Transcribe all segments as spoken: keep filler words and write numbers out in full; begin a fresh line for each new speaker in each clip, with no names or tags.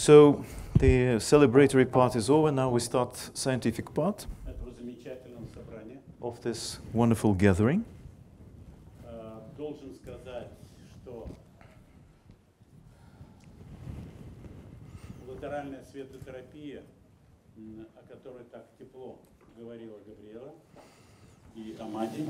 So the celebratory part is over. Now we start scientific part of this wonderful gathering.
Должен сказать, что латеральная светотерапия, о которой так тепло говорила Габриэла и Амади,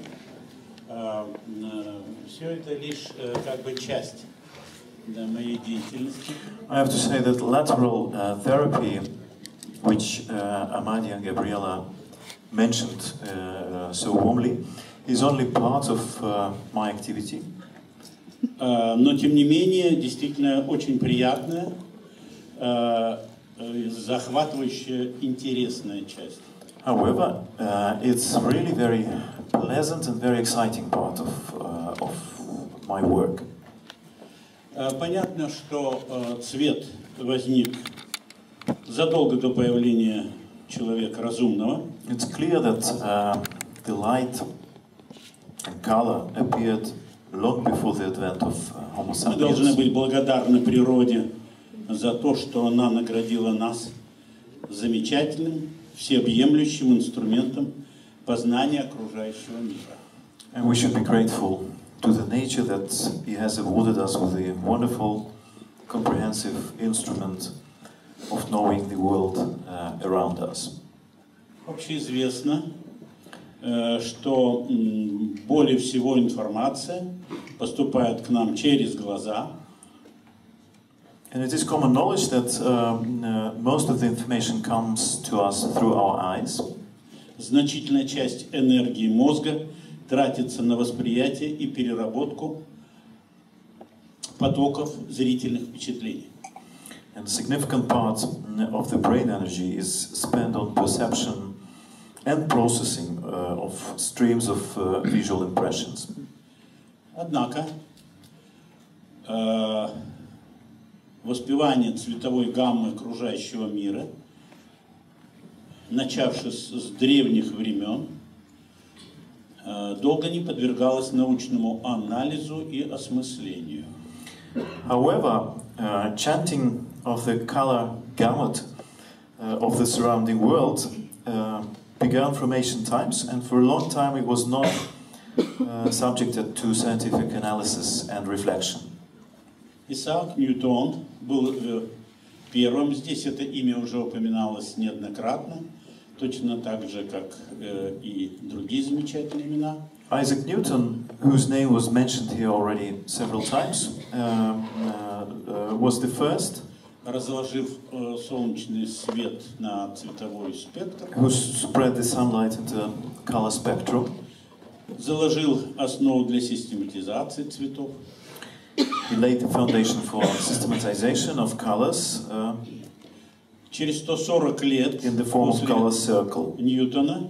все это лишь как бы часть моей деятельности.
I have to say that lateral uh, therapy, which uh, Amadi and Gabriela mentioned uh, so warmly, is only part of uh, my activity.
Uh, но тем не менее, действительно очень приятная, uh, захватывающая, интересная часть.
However, uh, it's really very pleasant and very exciting part of uh, of my work.
Uh, понятно, что uh, цвет возник задолго до появления человека разумного.
It's clear that uh, the light and color appeared long before the advent of uh, Homo sapiens.
Мы должны быть благодарны природе за то, что она наградила нас замечательным, всеобъемлющим инструментом познания окружающего мира.
And we should be grateful to the nature that he has awarded us with a wonderful, comprehensive instrument of knowing the world uh, around us.
Общеизвестно, что более всего информация поступает к нам через глаза.
And it is common knowledge that um, uh, most of the information comes to us through our eyes.
Значительная часть энергии мозга тратится на восприятие и переработку потоков зрительных впечатлений.
And a significant part of the brain energy is spent on perception and processing uh, of streams of uh, visual impressions.
Однако э, воспевание цветовой гаммы окружающего мира, начавшись с древних времен, э, долго не подвергалось научному анализу и осмыслению.
However, uh, chanting of the color gamut uh, of the surrounding world uh, began from ancient times, and for a long time it was not uh, subjected to scientific analysis and reflection.
Исаак Ньютон был э, первым. Здесь это имя уже упоминалось неоднократно, точно так же, как э, и другие замечательные имена.
Isaac Newton, whose name was mentioned here already several times, uh, uh, uh, was the first.
Разложив э, солнечный свет на цветовой спектр,
who spread the sunlight into color spectrum.
Заложил основу для систематизации цветов.
He laid the foundation for systematization of colors. Uh,
Через сто сорок лет
in the form of color circle.
Ньютона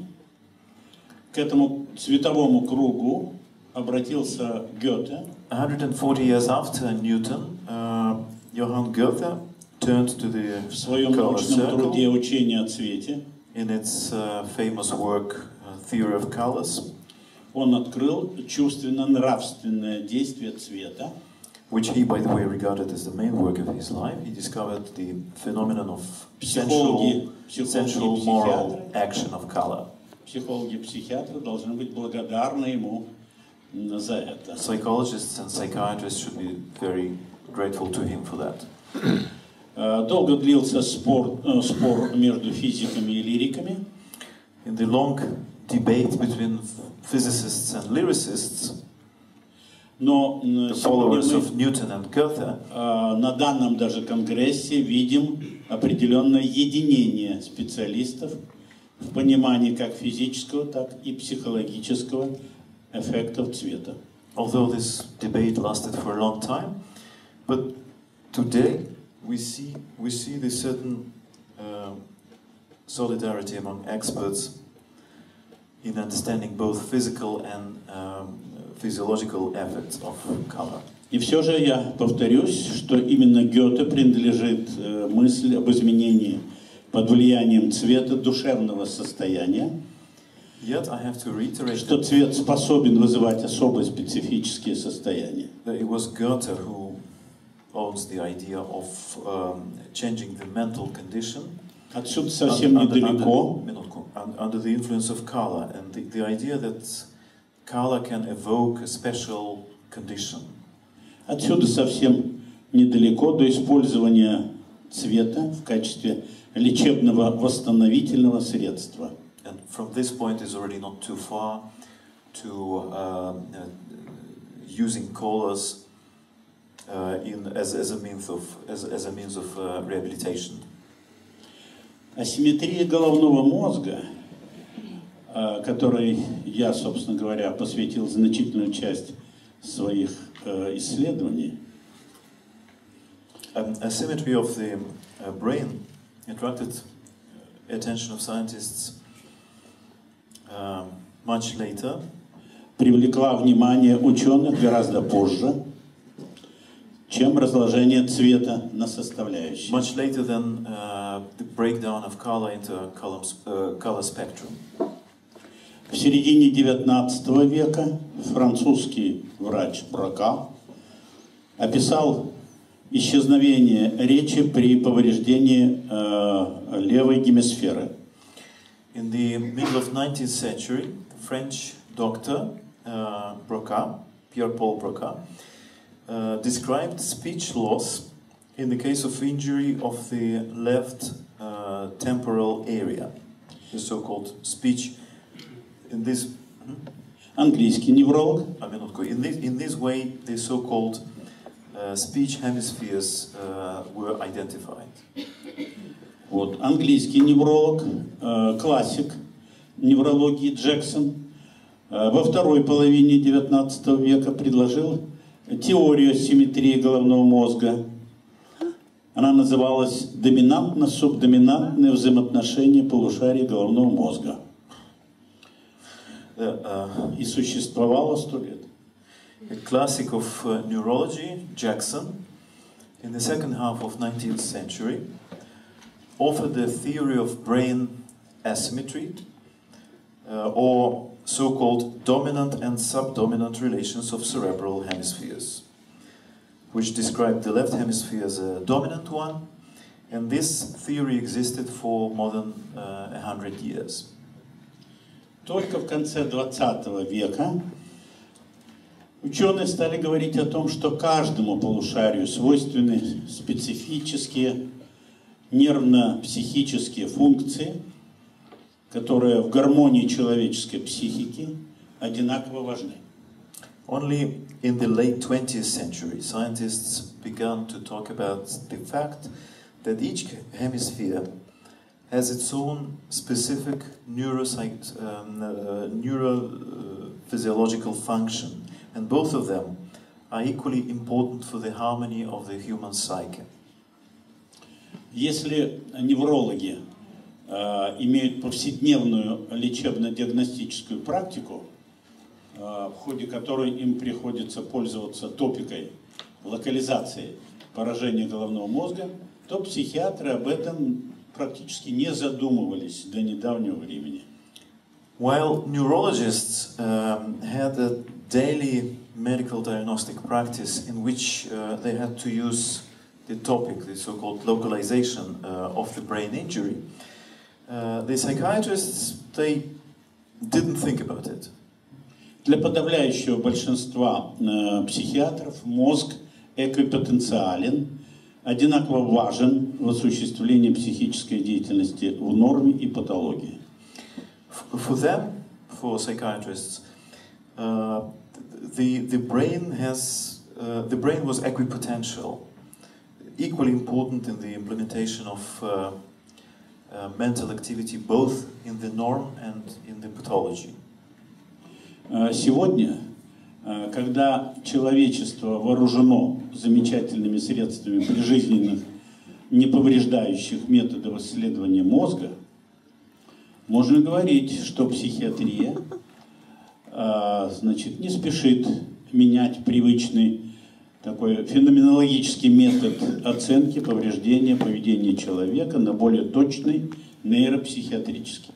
к этому цветовому кругу обратился Гёте.
one hundred forty years after Newton, uh, Johann Goethe turned to the
в своем
color
научном
circle
труде «Учение о цвете».
In its uh, famous work, uh, Theory of Colors.
Он открыл чувственно-нравственное действие цвета.
Which he, by the way, regarded as the main work of his life. He discovered the phenomenon of sensual, sensual moral action of color.
Психологи и психиатры должны быть благодарны ему за это.
Psychologists and psychiatrists should be very grateful to him for that.
Долго длился спор, спор между физиками и лириками.
In the long debate between physicists and lyricists,
но
the followers of Newton and Goethe,
на данном даже конгрессе видим определенное единение специалистов в понимании как физического, так и психологического эффектов цвета.
Although this debate lasted for a long time, but today we see we see the certain uh, solidarity among experts in understanding both physical and um, physiological effects of color.
И все же я повторюсь, что именно Гёте принадлежит э, мысли об изменении под влиянием цвета душевного состояния.
Yet I have to reiterate
что цвет способен вызывать особые специфические состояния.
It was Goethe who owns the idea of um, changing the mental condition.
Отсюда совсем
under,
недалеко.
Under, under the influence of color, and the, the idea that color can evoke a special condition.
Отсюда совсем недалеко до использования цвета в качестве лечебного восстановительного средства.
And from this point is already not too far to uh, uh, using colors uh, in as as a means of as as a means of uh, rehabilitation.
Асимметрия головного мозга, которой я, собственно говоря, посвятил значительную часть своих исследований.
Um, asymmetry of the uh, brain attracted attention of scientists uh, much later.
Привлекла внимание ученых гораздо позже, чем разложение цвета на составляющие.
Much later than uh, the breakdown of color into a color, uh, color spectrum.
В середине девятнадцатого века французский врач Брока описал исчезновение речи при повреждении э, левой гемисферы.
In the middle of nineteenth century, the French doctor uh, Broca, Pierre-Paul Broca, uh, described speech loss in the case of injury of the left uh, temporal area, the so-called speech. In this,
английский невролог.
I mean, not in this in this way, the so-called uh, speech hemispheres uh, were identified.
Вот английский невролог, э, классик неврологии Джексон э, во второй половине девятнадцатого века предложил теорию асимметрии головного мозга. Она называлась доминантно-субдоминантное взаимоотношение полушарий головного мозга.
Uh, uh,
И существовала сто лет.
A classic of uh, neurology, Jackson, in the second half of nineteenth century, offered the theory of brain asymmetry, uh, or so-called dominant and subdominant relations of cerebral hemispheres, which described the left hemisphere as a dominant one, and this theory existed for more than uh, a hundred years.
Только в конце двадцатого века ученые стали говорить о том, что каждому полушарию свойственны специфические нервно-психические функции, которые в гармонии человеческой психики одинаково важны.
Only in the late twentieth century, scientists began to talk about the fact that each hemisphere has its own specific neuropsych- um, uh, neurophysiological function, and both of them are equally important for the harmony of the human psyche.
Если неврологи э, имеют повседневную лечебно-диагностическую практику, э, в ходе которой им приходится пользоваться топикой локализации поражения головного мозга, то психиатры об этом практически не задумывались до недавнего времени.
While neurologists um, had a daily medical diagnostic practice in which uh, they had to use the topic, the so-called localization uh, of the brain injury, uh, the psychiatrists, they didn't think about it.
Для подавляющего большинства э, психиатров мозг эквипотенциален, одинаково важен в осуществлении психической деятельности в норме и патологии.
For them, for psychiatrists, uh, the the brain has uh, the brain was equipotential, equally important in the implementation of uh, uh, mental activity, both in the norm and in the pathology.
Сегодня, когда человечество вооружено замечательными средствами прижизненных, неповреждающих методов исследования мозга, можно говорить, что психиатрия, значит, не спешит менять привычный такой феноменологический метод оценки повреждения поведения человека на более точный нейропсихиатрический.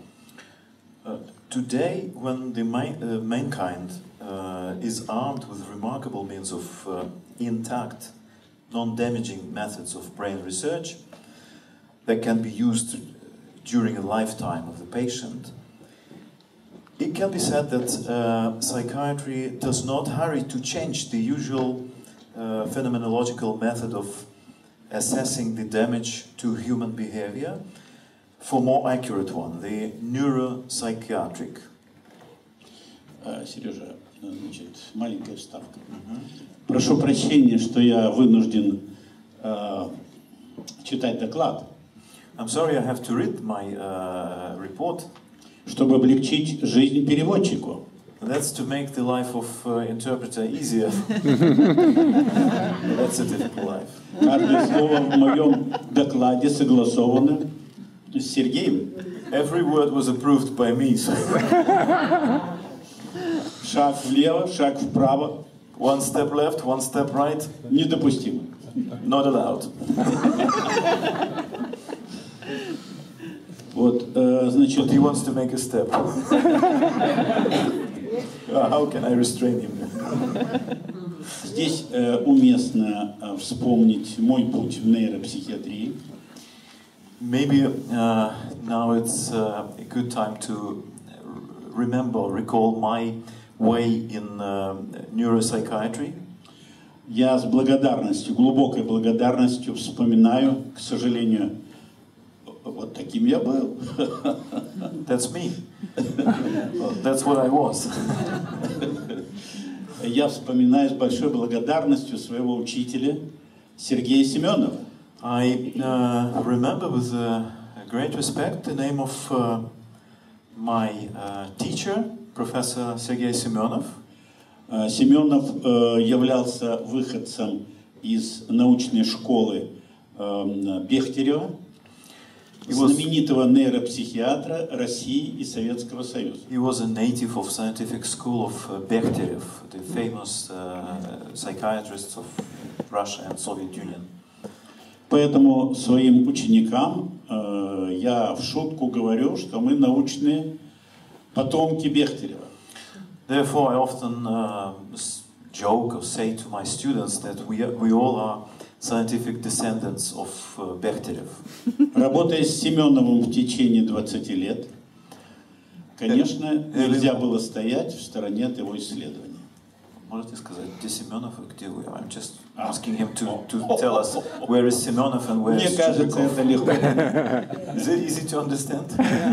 Today, when the ma uh, mankind uh, is armed with remarkable means of uh, intact non-damaging methods of brain research that can be used during a lifetime of the patient, it can be said that uh, psychiatry does not hurry to change the usual uh, phenomenological method of assessing the damage to human behavior for more accurate one, the neuro-psychiatric.
Uh, Сережа, значит, маленькая вставка. Uh-huh. Прошу прощения, что я вынужден uh, читать доклад.
I'm sorry, I have to read my uh, report.
Чтобы облегчить жизнь переводчику.
That's to make the life of uh, interpreter easier. That's a difficult life.
Каждое слово в моем докладе согласовано с Сергеем.
Every word was approved by me. So.
Шаг влево, шаг вправо.
One step left, one step right.
Недопустимо.
Not allowed.
Вот, э, значит...
But he wants to make a step. How can I restrain him?
Здесь э, уместно э, вспомнить мой путь в нейропсихиатрии.
Maybe uh, now it's uh, a good time to remember, recall my way in uh, neuropsychiatry.
Я с благодарностью, глубокой благодарностью вспоминаю, к сожалению, вот таким я был.
That's me. Well, that's what I was.
Я вспоминаю с большой благодарностью своего учителя Сергея Семенова.
I uh, remember with uh, great respect the name of uh, my uh, teacher, Professor Sergei Semyonov.
Uh, Семенов uh, являлся выходцем из научной школы uh, Бехтерева, знаменитого нейропсихиатра России и Советского Союза.
He was a native of scientific school of uh, Bechterev, the famous uh, psychiatrists of Russia and Soviet Union.
Поэтому своим ученикам э, я в шутку говорю, что мы научные потомки Бехтерева.
Therefore, I often uh, joke or say to my students that we are, we all are scientific descendants of uh, Bechterev.
Работая с Семеновым в течение двадцати лет, конечно, нельзя было стоять в стороне от его исследований.
Можете сказать, где Семенов и где вы? I'm just asking him to, to tell us where is Семенов and where is Chuprikov.
Мне кажется, это легко.
Is it easy to understand?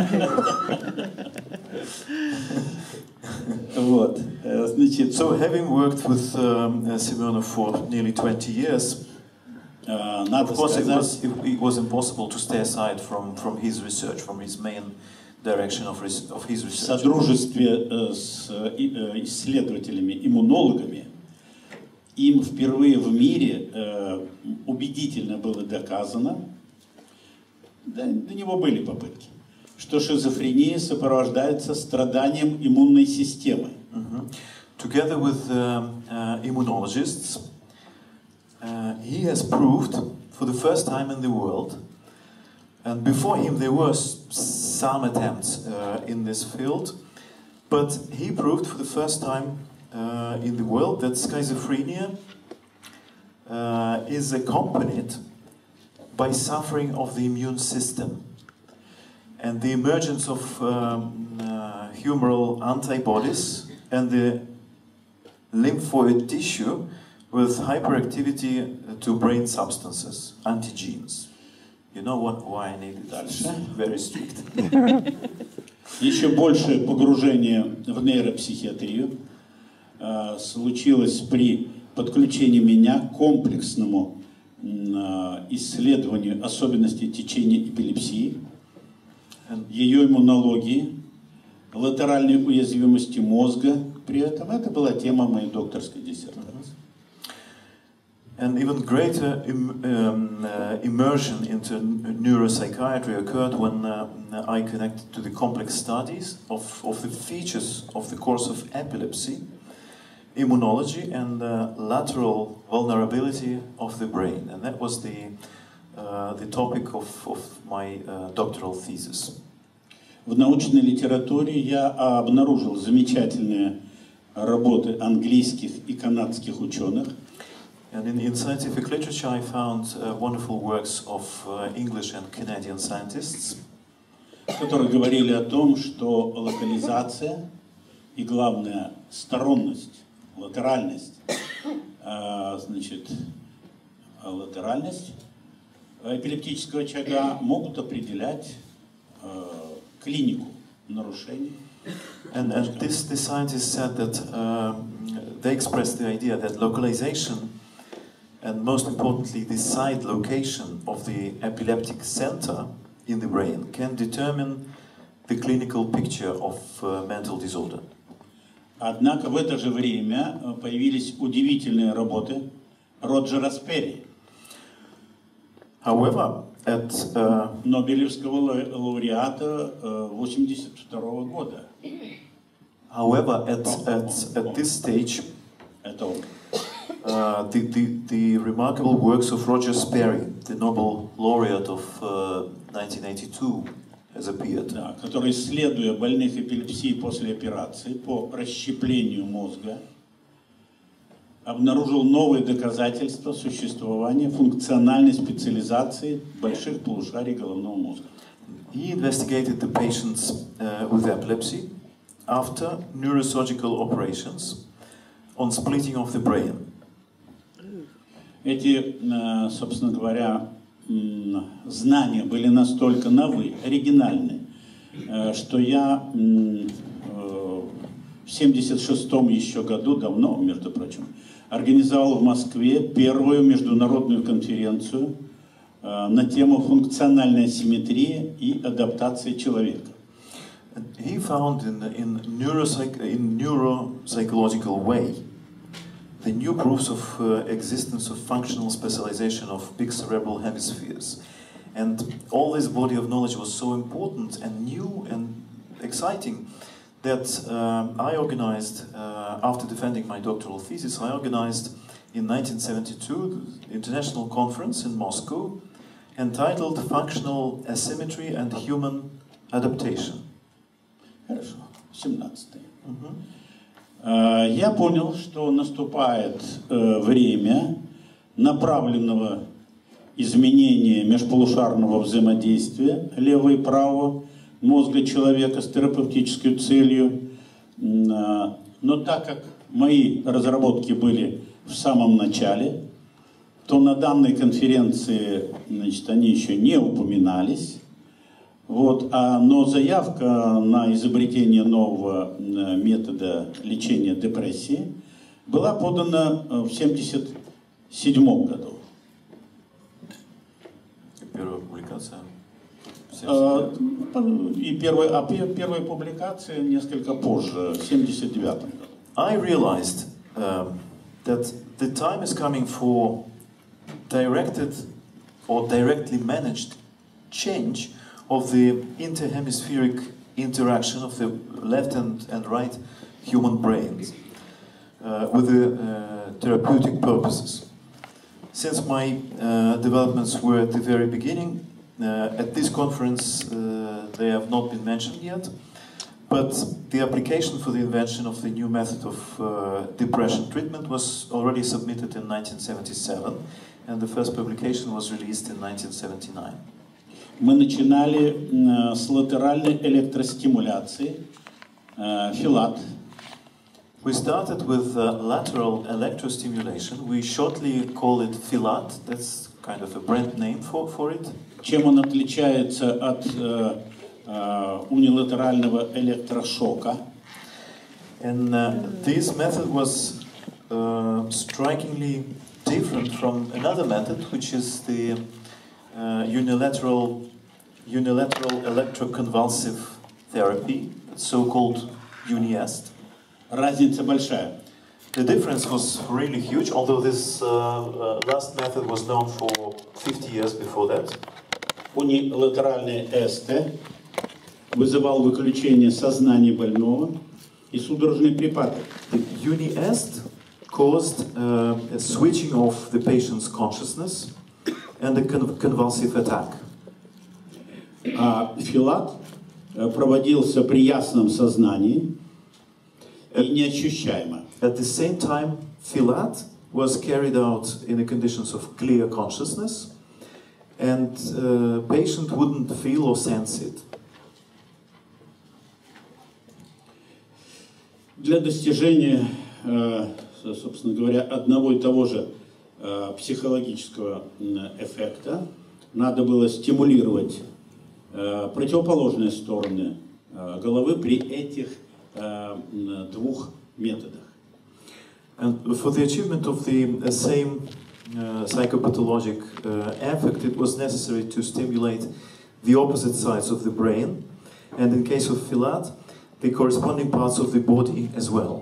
Вот, значит.
So, having worked with um, Semyonov for nearly twenty years,
uh, надо
of course
сказать,
it was, it, it was impossible to stay aside from, from his research, from his main direction of, res, of his
в
research.
содружестве э, с э, исследователями, иммунологами, им впервые в мире э, убедительно было доказано, да, до него были попытки, что шизофрения сопровождается страданием иммунной системы.
Mm-hmm. Together with um, uh, immunologists, uh, he has proved for the first time in the world, and before him there were some attempts uh, in this field, but he proved for the first time uh, in the world that schizophrenia uh, is accompanied by suffering of the immune system. And the emergence of um, uh, humoral antibodies and the lymphoid tissue with hyperactivity to brain substances, antigenes. You know what, why I needed that? Very strict.
Еще большее погружение в нейропсихиатрию э, случилось при подключении меня к комплексному э, исследованию особенностей течения эпилепсии, ее иммунологии, латеральной уязвимости мозга. При этом это была тема моей докторской диссертации.
And even greater im, um, uh, immersion into neuropsychiatry occurred when uh, I connected to the complex studies of, of the features of the course of epilepsy, immunology, and uh, lateral vulnerability of the brain. And that was the, uh, the topic of, of my uh, doctoral thesis.
В научной литературе я обнаружил замечательные работы английских и канадских ученых.
And in, in scientific literature I found uh, wonderful works of uh, English and Canadian scientists,
которые говорили о том, что локализация и, главное, сторонность, латеральность, э, значит, латеральность эпилептического очага могут определять э, клинику нарушений.
And, and this, the scientists said that uh, they expressed the idea that localization and most importantly the site location of the epileptic center in the brain can determine the clinical picture of uh, mental disorder.
Однако в это же время появились удивительные работы Роджера Сперри,
However, at uh,
Нобелевского лауреата восемьдесят второго года.
however at at at this stage,
Это он.
uh, the, the the remarkable works of Roger Sperry, the Nobel laureate of uh, nineteen eighty-two, has appeared.
Да, который, исследуя больных эпилепсией после операции по расщеплению мозга, обнаружил новые доказательства существования функциональной специализации больших полушарий головного мозга.
He investigated the patients uh, with epilepsy after neuro-surgical operations on splitting of the brain.
Эти, собственно говоря, знания были настолько новые, оригинальны, что я в семьдесят шестом еще году, давно, между прочим, организовал в Москве первую международную конференцию на тему функциональной асимметрии и адаптации человека.
He found in in neuropsych in neuropsychological way the new proofs of uh, existence of functional specialization of big cerebral hemispheres, and all this body of knowledge was so important and new and exciting that uh, I organized uh, after defending my doctoral thesis. I organized in nineteen seventy-two the international conference in Moscow entitled Functional Asymmetry and Human Adaptation.
Хорошо, семнадцатый. Uh-huh. Я понял, что наступает uh, время направленного изменения межполушарного взаимодействия левого и правого мозга человека с терапевтической целью. Uh, но так как мои разработки были в самом начале, то на данной конференции, значит, они еще не упоминались. Вот, а, но заявка на изобретение нового метода лечения депрессии была подана в семьдесят седьмом году.
Первая публикация.
А, и первая, а первая публикация несколько позже, в семьдесят девятом году.
I realized uh, that the time is coming for directed or directly managed change of the interhemispheric interaction of the left and, and right human brains uh, with the uh, therapeutic purposes. Since my uh, developments were at the very beginning, uh, at this conference uh, they have not been mentioned yet, but the application for the invention of the new method of uh, depression treatment was already submitted in nineteen seventy-seven, and the first publication was released in nineteen seventy-nine.
Мы начинали э, с латеральной электростимуляции, э, филат.
We started with uh, lateral electrostimulation. We shortly call it filat. That's kind of a brand name for, for it.
Чем он отличается от э, э, унилатерального электрошока?
And uh, this method was uh, strikingly different from another method, which is the uh, unilateral unilateral electroconvulsive therapy, so-called UniEst.
Разница большая.
The difference was really huge, although this uh, uh, last method was known for fifty years before that.
Унилатеральный ЭСТ вызывал выключение сознания больного и судорожные припадки.
The UniEst caused uh, a switching of the patient's consciousness and a con convulsive attack.
А филат проводился при ясном сознании и неощущаемо.
At the same time, filat was carried out in the conditions of clear consciousness, and uh, patient wouldn't feel or sense it.
Для достижения, собственно говоря, одного и того же психологического эффекта надо было стимулировать противоположные стороны головы при этих двух методах.
And for the achievement of the uh, same uh, psychopathologic uh, effect, it was necessary to stimulate the opposite sides of the brain, and in case of Filat, the corresponding parts of the body as well.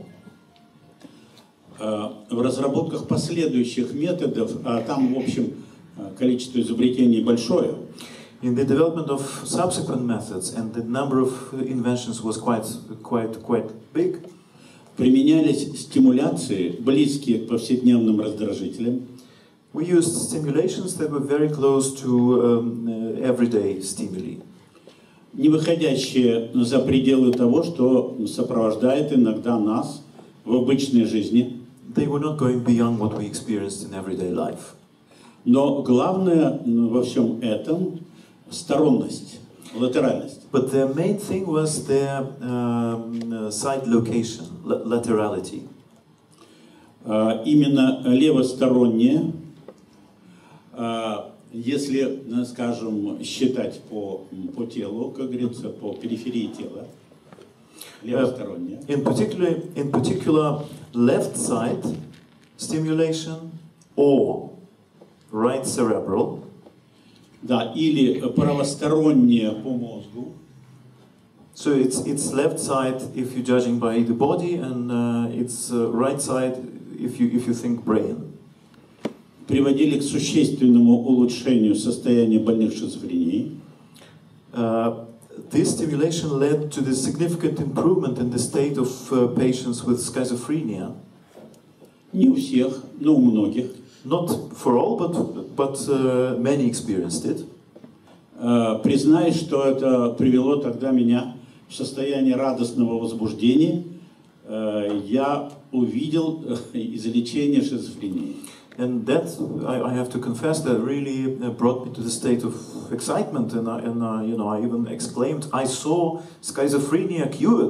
В разработках последующих методов, а там, в общем, количество изобретений большое.
In the development of subsequent methods, and the number of inventions was quite, quite, quite big.
Применялись стимуляции, близкие к повседневным раздражителям.
We used stimulations that were very close to um, uh, everyday stimuli.
Не выходящие за пределы того, что сопровождает иногда нас в обычной жизни.
They were not going beyond what we experienced in everyday life.
Но главное во всем этом сторонность, латеральность.
But the main thing was their um, side location, laterality.
Uh, именно левостороннее, uh, если, скажем, считать по, по телу, как говорится, по периферии тела, левостороннее.
Uh, in particular, in particular, left side stimulation or right cerebral.
Да, или правостороннее по мозгу.
So it's it's left side if you're judging by the body, and uh, it's uh, right side if you if you think brain.
Приводили к существенному улучшению состояния больных шизофренией.
Uh, this stimulation led to the significant improvement in the state of uh, patients with schizophrenia.
Не у всех, но у многих.
Not for all, but but uh, many experienced it.
Uh, признаюсь, что это привело тогда меня в состояние радостного возбуждения. Uh, я увидел излечение шизофрении.
And that, I, I have to confess, that really brought me to the state of excitement, and, I, and uh, you know, I even exclaimed, I saw schizophrenia cured.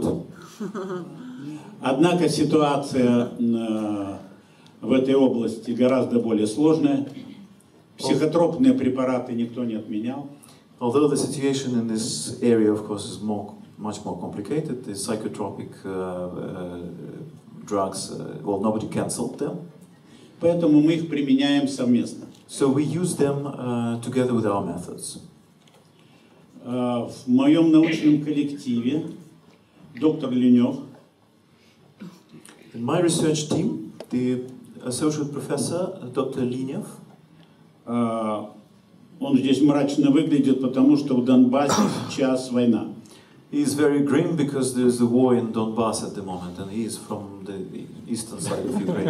Однако ситуация uh, в этой области гораздо более сложная. Психотропные препараты никто не отменял.
Although the situation in this area, of course, is more, much more complicated, the psychotropic uh, uh, drugs, uh, well, nobody cancelled them.
Поэтому мы их применяем совместно.
So we use them uh, together with our methods.
Uh, в моем научном коллективе доктор Ленев.
In my research team, the associate professor, Doctor Linev.
Uh, он здесь мрачно выглядит, потому что в Донбассе сейчас война.
He is very grim because there is a war in Donbass at the moment, and he is from the eastern side of Ukraine.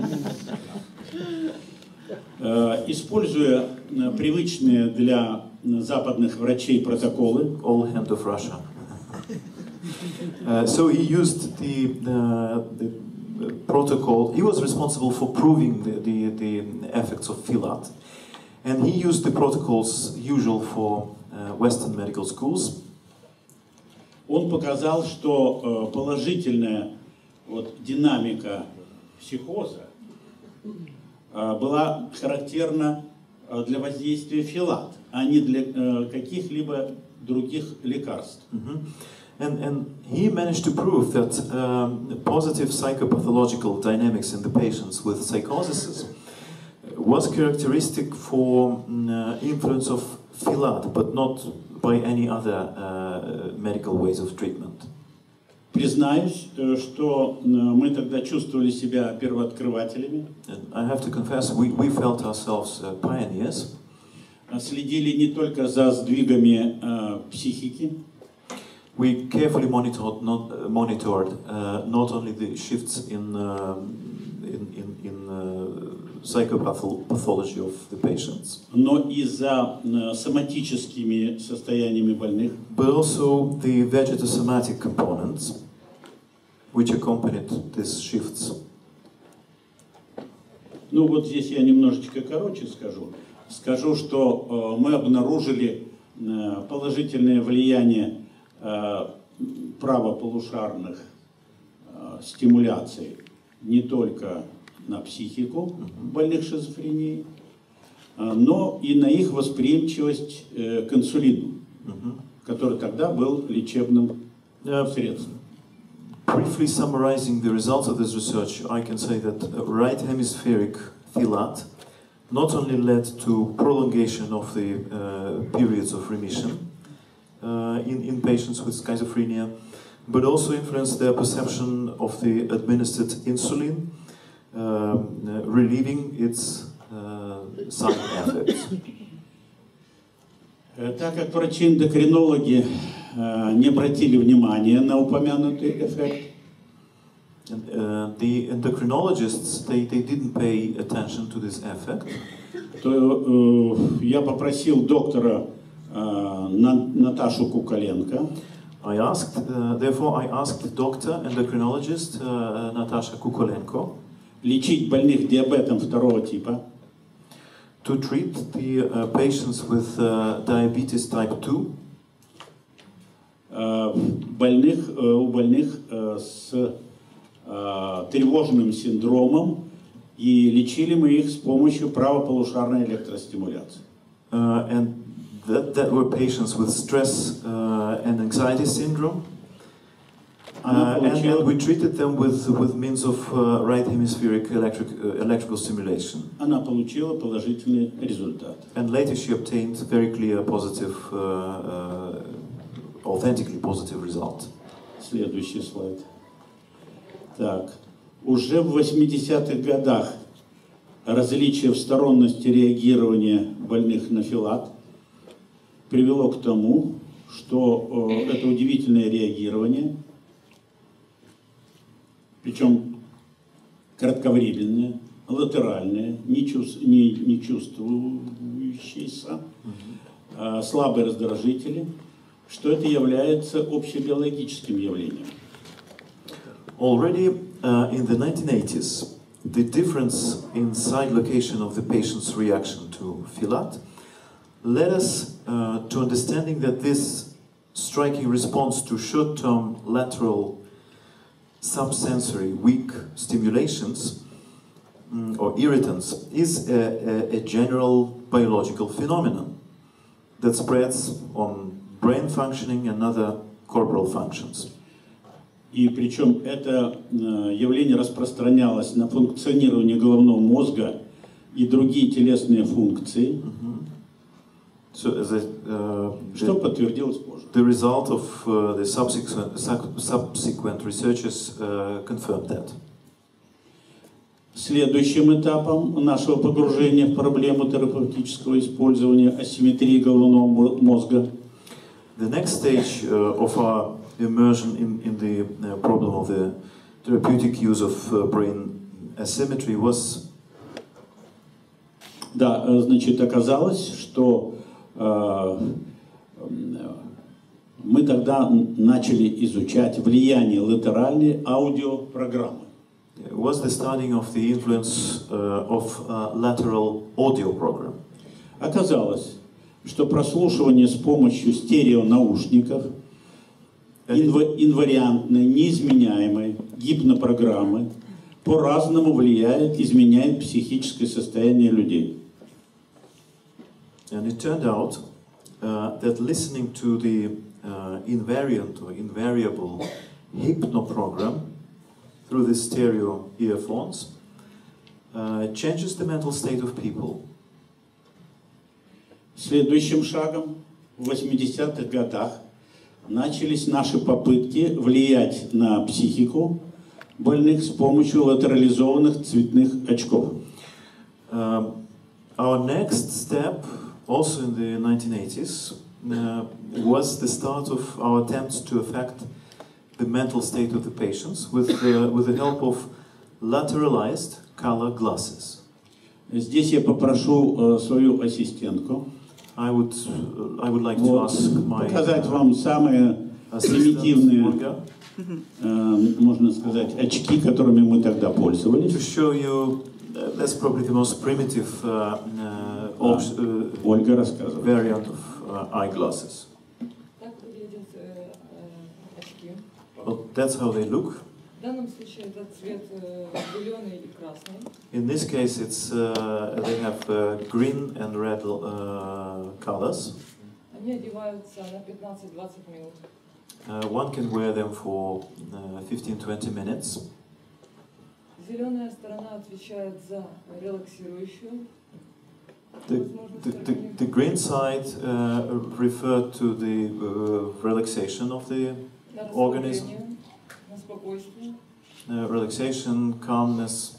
uh, используя uh, привычные для западных врачей протоколы.
All hand of Russia. uh, so he used the, uh, the protocol. He was responsible for proving the, the, the effects of Filat. And he used the protocols usual for uh, Western medical schools.
Он показал, что uh, положительная вот, динамика психоза uh, была характерна uh, для воздействия Филат, а не для uh, каких-либо других лекарств.
Mm-hmm. And, and he managed to prove that um, positive psychopathological dynamics in the patients with psychoses was characteristic for uh, influence of Filat, but not by any other uh, medical ways of treatment.
Признаюсь, что мы тогда чувствовали себя первооткрывателями.
And I have to confess, we, we felt ourselves uh, pioneers.
Следили не только за сдвигами uh, психики.
We carefully monitored not, uh, monitored, uh, not only the shifts in, uh, in, in, in uh, psychopathology of the patients,
но и за uh, соматическими состояниями больных,
but also the vegetosomatic components which accompanied these shifts.
Ну вот здесь я немножечко короче скажу. Скажу, что э, мы обнаружили э, положительное влияние э, правополушарных э, стимуляций не только на психику больных шизофренией, э, но и на их восприимчивость э, к инсулину, uh-huh. который тогда был лечебным э, средством.
Briefly summarizing the results of this research, I can say that right hemispheric filat not only led to prolongation of the uh, periods of remission uh, in, in patients with schizophrenia, but also influenced their perception of the administered insulin, uh, relieving its uh, side effects.
Так как врачи-эндокринологи не обратили внимания на упомянутый эффект,
And, uh, the endocrinologists they, they didn't pay attention to this effect.
То uh, я попросил доктора uh, Наташу Куколенко.
I asked, uh, therefore, I asked doctor endocrinologist uh, Natasha Kukolenko
лечить больных диабетом второго типа.
To treat the uh, patients with uh, diabetes type two.
Uh, больных, uh, у больных uh, с uh, тревожным синдромом, и лечили мы их с помощью правополушарной электростимуляции.
Uh, and that, that were patients with stress uh, and anxiety syndrome. Uh, and, and we treated them with, with means of uh, right hemispheric electric, uh, electrical stimulation.
Она получила положительный результат.
And later she obtained very clear, positive, uh, uh, authentically positive result.
Следующий слайд. Так, уже в восьмидесятых годах различие в сторонности реагирования больных на филат привело к тому, что э, это удивительное реагирование, причем кратковременное, латеральное, не, чувств, не, не чувствующееся, э, слабые раздражители, что это является общебиологическим явлением.
Already uh, in the nineteen eighties, the difference in side location of the patient's reaction to filat led us uh, to understanding that this striking response to short-term lateral subsensory weak stimulations mm, or irritants is a, a, a general biological phenomenon that spreads on brain functioning and other corporal functions.
И причем это явление распространялось на функционирование головного мозга и другие телесные функции,
mm-hmm. so, as a, uh,
что the, подтвердилось позже.
The result of uh, the subsequent, subsequent researches uh, confirmed that.
Следующим этапом нашего погружения в проблему терапевтического использования асимметрии головного мозга
The next stage uh, of our immersion in, in the uh, problem of the therapeutic use of uh, brain asymmetry was...
Да, значит, оказалось, что э, мы тогда начали изучать влияние латеральной аудиопрограммы.
It was the starting of the influence uh, of uh, lateral audio program.
Оказалось, что прослушивание с помощью стереонаушников инв- инвариантной, неизменяемой гипнопрограммы по-разному влияет, изменяет психическое состояние людей.
And it turned out uh, that listening to the uh, invariant or invariable hypno program through the stereo earphones uh, changes the mental state of people.
Следующим шагом в восьмидесятых годах начались наши попытки влиять на психику больных с помощью латерализованных цветных очков.
Um, our next step, also in the nineteen eighties, uh, was the start of our attempts to affect the mental state of the patients with the, with the help of lateralized color glasses.
Здесь я попрошу свою ассистентку
I would, uh, I would like to ask my
показать вам самые примитивные, uh, можно сказать, очки, которыми мы тогда пользовались.
To show you That's probably the most primitive uh, uh, option, uh,
Ольга рассказывала.
variant of uh, eyeglasses.
Так выглядят э, э, очки.
Well, that's how they look.
В данном случае это цвет э, зеленый и красный.
In this case, it's uh, they have uh, green and red uh, colors.
Они одеваются на пятнадцать-двадцать минут.
Uh, one can wear them for uh, fifteen to twenty minutes.
Зеленая сторона отвечает за релаксирующую.
The, the, the, the green side uh, referred to the uh, relaxation of the organism.
На спокойствие.
Uh, relaxation, calmness.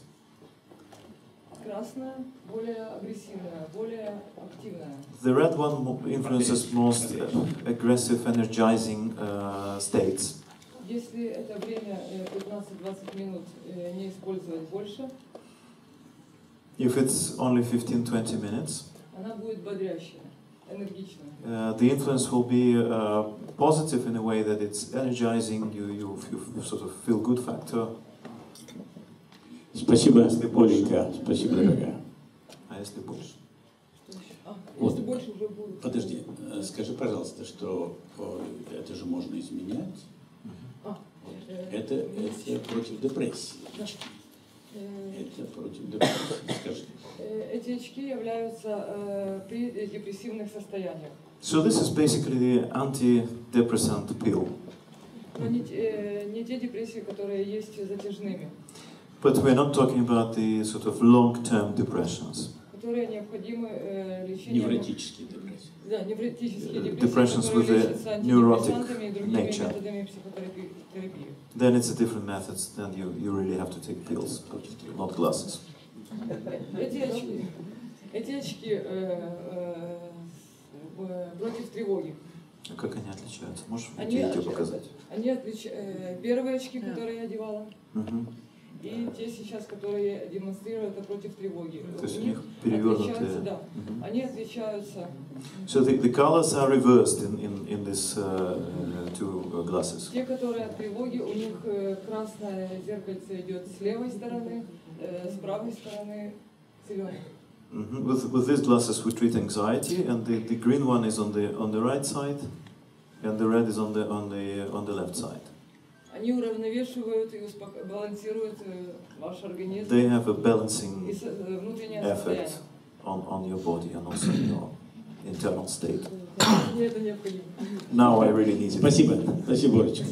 Красная более агрессивная, более активная.
The red one influences most uh, aggressive, energizing uh, states.
Если это время пятнадцать-двадцать минут не использовать больше,
if it's only fifteen to twenty minutes,
она будет бодрящая, энергичная.
Uh, the influence will be uh, positive in a way that it's energizing, you, you, you sort of feel good factor.
Спасибо, Оленька, спасибо, дорогая.
А если больше?
А,
Вот.
если больше уже будет.
Подожди, скажи, пожалуйста, что это же можно изменять.
А,
это, это против депрессии.
Да.
Это против депрессии. Скажи.
Эти очки являются э, при депрессивных состояниях.
So this is basically the antidepressant pill.
Но не, э, не те депрессии, которые есть затяжными.
But we're not talking about the sort of long-term depressions.
Которые необходимы э, лечению.
Невротические депрессии.
Да, невротические депрессии,
Depressions
которые
with
лечатся
a neurotic
антидепрессантами и другими
nature.
методами психотерапии.
Then it's a different method. Then you, you really have to take pills, not glasses.
Эти очки, эти очки э, э, против тревоги.
Как они отличаются? Можешь
Они,
видео показать?
Они отлич... э, первые очки, которые я одевала,
Uh-huh.
и те сейчас, которые я демонстрирую, это против тревоги.
То есть
У
у
них
них перевернутые.
отличаются, да,
Uh-huh.
они отличаются.
So the, the colors are reversed in, in, in these uh, two glasses.
Те, которые от тревоги, у них э, красное зеркальце идет с левой стороны, э, с правой стороны зеленый.
Mm-hmm. With, with these glasses we treat anxiety, and the, the green one is on the on the right side, and the red is on the on the on the left side.
Они уравновешивают и успоко... балансируют э, ваш организм.
They have a balancing
И со... внутреннее
effect
состояние.
on, on your body and also your internal state.
Мне это необходимо.
Now I really need it.
Спасибо, спасибо, Олечка.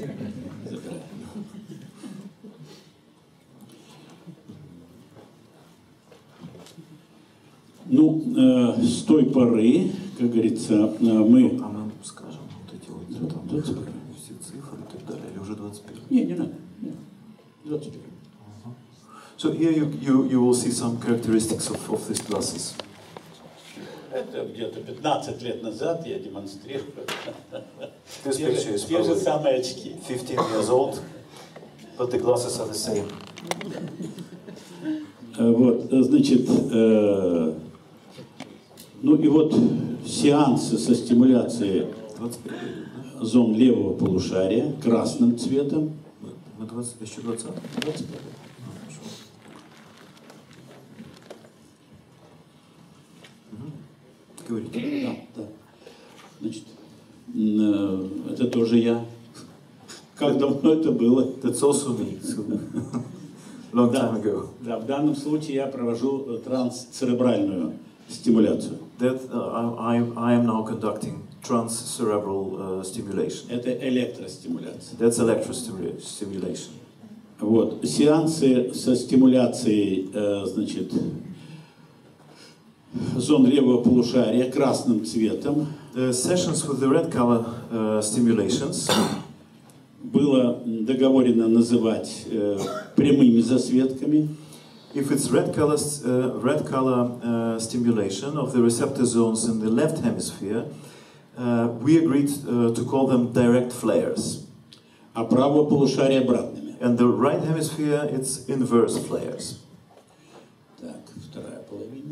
Ну, э, с той поры, как говорится, э, мы...
А мы скажем вот эти вот там,
двадцать первый.
все цифры и так далее, или уже двадцать первый?
Не, не надо. двадцать первый.
Uh-huh. So here you, you, you will see some characteristics of, of these glasses.
Это где-то пятнадцать лет назад я демонстрирую.
This
Те
picture
же,
is
те же
probably
самые очки.
fifteen years old, but the glasses are the same.
Э, Вот, значит, э, ну и вот сеансы со стимуляцией
двадцать первый, да?
зон левого полушария красным цветом.
Мы двадцать, еще двадцать?
двадцать первый.
Говорите.
Да, да. Значит, э, это тоже я. Как давно это было?
That's also me. Long
Да.
time ago.
Да, в данном случае я провожу трансцеребральную стимуляцию.
That uh, I, I am now conducting transcerebral uh, stimulation.
Это электростимуляция.
That's electrostimulation.
Вот. Сеансы со стимуляцией, э, значит, зон левого полушария красным цветом.
The sessions with the red color uh, stimulations
Было договорено называть э, прямыми засветками.
if it's red color, uh, red color uh, stimulation of the receptor zones in the left hemisphere, uh, we agreed uh, to call them direct flares.
А правое полушарие обратными.
And the right hemisphere, it's inverse flares.
Так, вторая половина.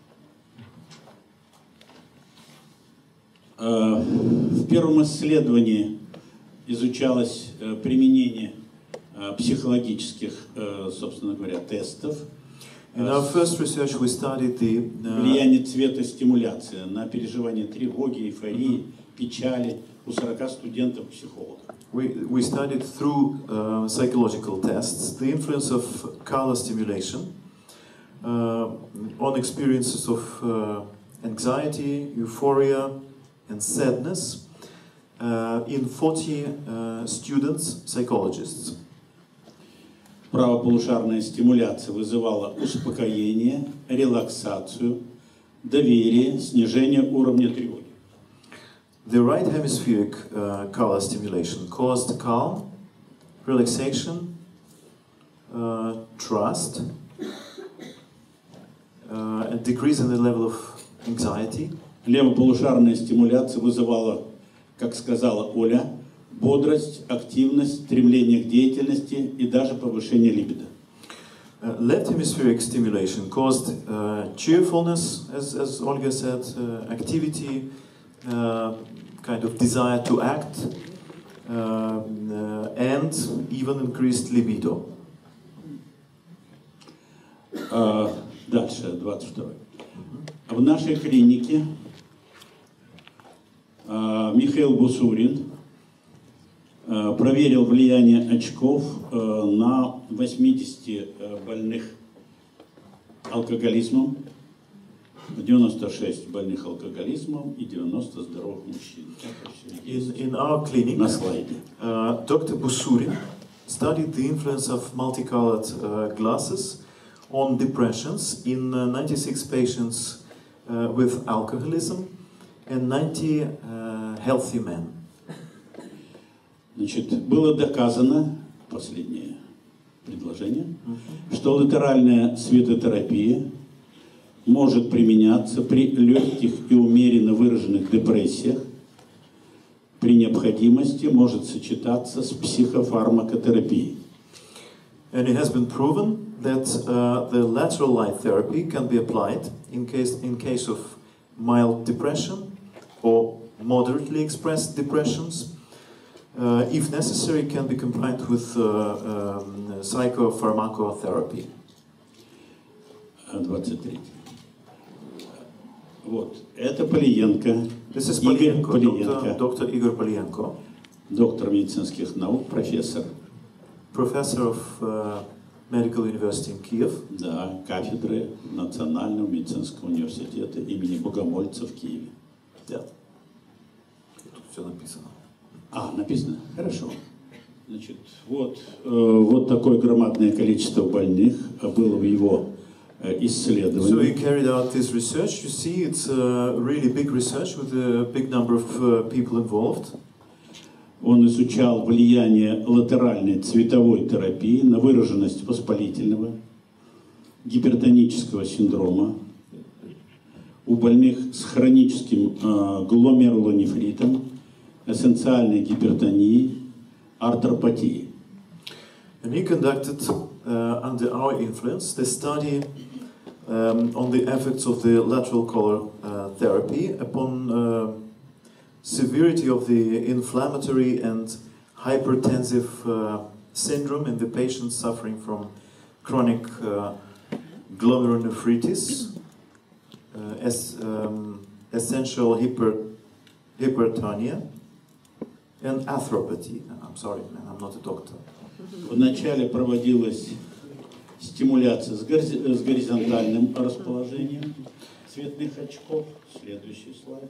Э, В первом исследовании изучалось применение психологических, собственно говоря, тестов.
In our first research, we studied the uh,
влияние цвета стимуляции на переживание тревоги, эйфории, печали у сорока студентов-психологов.
we we studied through uh, psychological tests the influence of color stimulation uh, on experiences of uh, anxiety, euphoria, and sadness uh, in forty uh, students, psychologists.
Правополушарная стимуляция вызывала успокоение, релаксацию, доверие, снижение уровня тревоги.
The right hemispheric uh, color stimulation caused calm, relaxation, uh, trust, uh, and decrease in the level of anxiety.
Левополушарная стимуляция вызывала, как сказала Оля, бодрость, активность, стремление к деятельности и даже повышение либидо.
Uh, left hemispheric stimulation caused uh, cheerfulness, as, as Olga said, uh, activity, uh, kind of desire to act, uh, uh, and even increased libido.
Uh, дальше, двадцать второй. В нашей клинике uh, Михаил Бусурин uh, проверил влияние очков uh, на восьмидесяти uh, больных алкоголизмом, девяносто шесть больных алкоголизмом и девяносто здоровых мужчин.
In, in our clinic,
на слайде.
uh, Doctor Busurin studied the influence of multicolored uh, glasses on depressions in uh, ninety-six patients uh, with alcoholism and ninety uh, healthy men.
Значит, было доказано, последнее предложение, mm-hmm. что латеральная светотерапия может применяться при легких и умеренно выраженных депрессиях, при необходимости может сочетаться с психофармакотерапией.
And it has been proven that uh, the lateral light therapy can be applied in case, in case of mild depression or moderately expressed depressions. Uh, if necessary, can be combined with uh, um, psychopharmacotherapy.
двадцать три. Вот, это Полиенко,
This is
Игорь
Полиенко,
Полиенко,
Doctor Igor Polyenko,
доктор медицинских наук, профессор.
Professor of uh, Medical University in Kiev.
Да, кафедры Национального медицинского университета имени Богомольца в Киеве.
Да. Тут все написано.
А, написано? Хорошо. Значит, вот, э, вот такое громадное количество больных было в его э, исследовании.
So he carried out this research. You see, it's a really big research with a big number of uh, people involved.
Он изучал влияние латеральной цветовой терапии на выраженность воспалительного, гипертонического синдрома у больных с хроническим э, гломерулонефритом, эссенциальной гипертонией, артропатией.
And he conducted, uh, under our influence, the study um, on the effects of the lateral color uh, therapy upon uh, severity of the inflammatory and hypertensive uh, syndrome in the patients suffering from chronic uh, glomerulonephritis, uh, as, um, essential hyper, hypertonia, and arthropathy. I'm sorry, man, I'm not a doctor.
Вначале проводилась стимуляция с горизонтальным расположением цветных очков. Следующий слайд.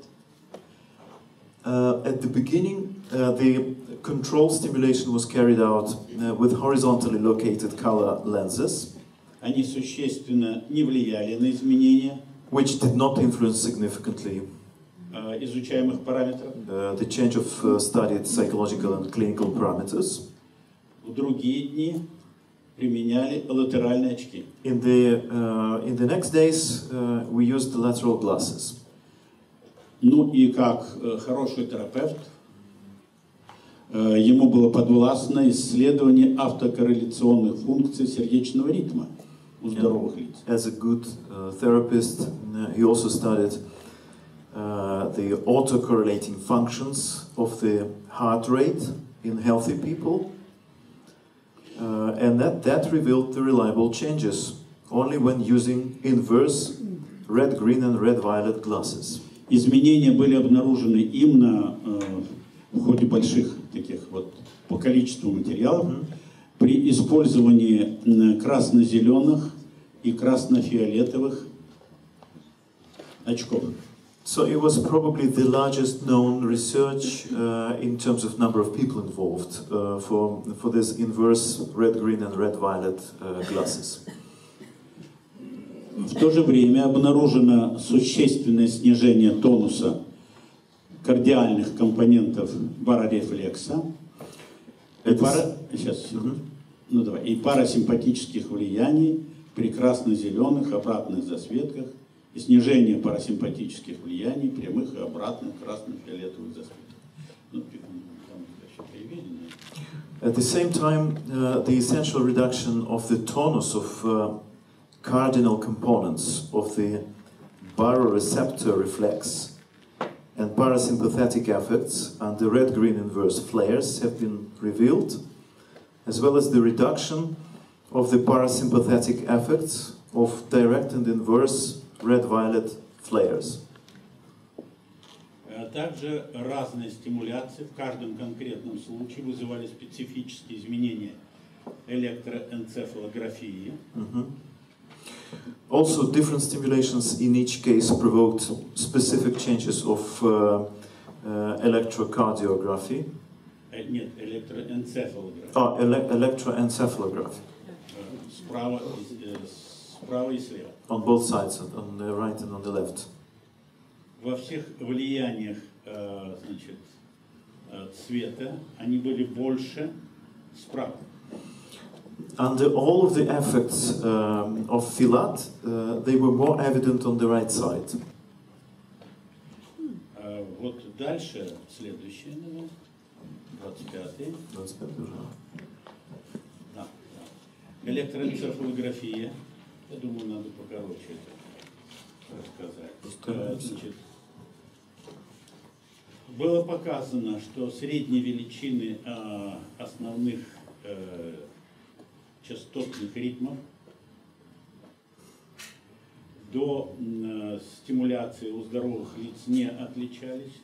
Uh, at the beginning, uh, the control stimulation was carried out uh, with horizontally located color lenses,
Они существенно не влияли на изменения
which did not influence significantly
uh, изучаемых параметров.
uh, the change of uh, studied psychological and clinical parameters.
В другие дни применяли латеральные очки.
In the, uh, in the next days, uh, we used the lateral glasses.
Ну и как э, хороший терапевт, э, ему было подвластно исследование автокорреляционных функций сердечного ритма у здоровых лиц.
As a good uh, therapist, uh, he also studied uh, the autocorrelating functions of the heart rate in healthy people, uh, and that, that revealed the reliable changes only when using inverse red, green and red, violet glasses.
Изменения были обнаружены именно э, в ходе больших таких вот по количеству материалов mm-hmm. при использовании красно-зеленых и красно-фиолетовых очков.
So it was probably the largest known research uh, in terms of number of people involved uh, for, for this inverse red, green and red, violet uh, glasses.
В то же время обнаружено существенное снижение тонуса кардиальных компонентов барорефлекса и, пара, сейчас, mm-hmm. ну, давай, и парасимпатических влияний при красно-зеленых обратных засветках и снижение парасимпатических влияний прямых и обратных красно-фиолетовых засветках. Ну, там приведено.
At the same time, uh, the essential reduction of the tonus of uh, cardinal components of the baroreceptor reflex and parasympathetic effects and the red-green inverse flares have been revealed, as well as the reduction of the parasympathetic effects of direct and inverse red-violet flares.
Также разные стимуляции в каждом конкретном случае вызывали специфические изменения электроэнцефалографии.
Mm-hmm. Also, different stimulations in each case provoked specific changes of uh, uh, electrocardiography.
Нет, электроэнцефалография.
Oh, ele electroencephalography.
Справа, справа и слева.
On both sides, on the right and on the left.
Во всех влияниях, значит, цвета они были больше справа.
Under all of the effects um, of Filat, uh, they were more evident on the right side.
Uh, вот дальше, следующее, двадцать пятый.
двадцать пятый уже.
Да, да. Электроэнцефалография. Я думаю, надо покороче это рассказать. Uh, значит, было показано, что средние величины uh, основных uh, частотных ритмов до э, стимуляции у здоровых лиц не отличались,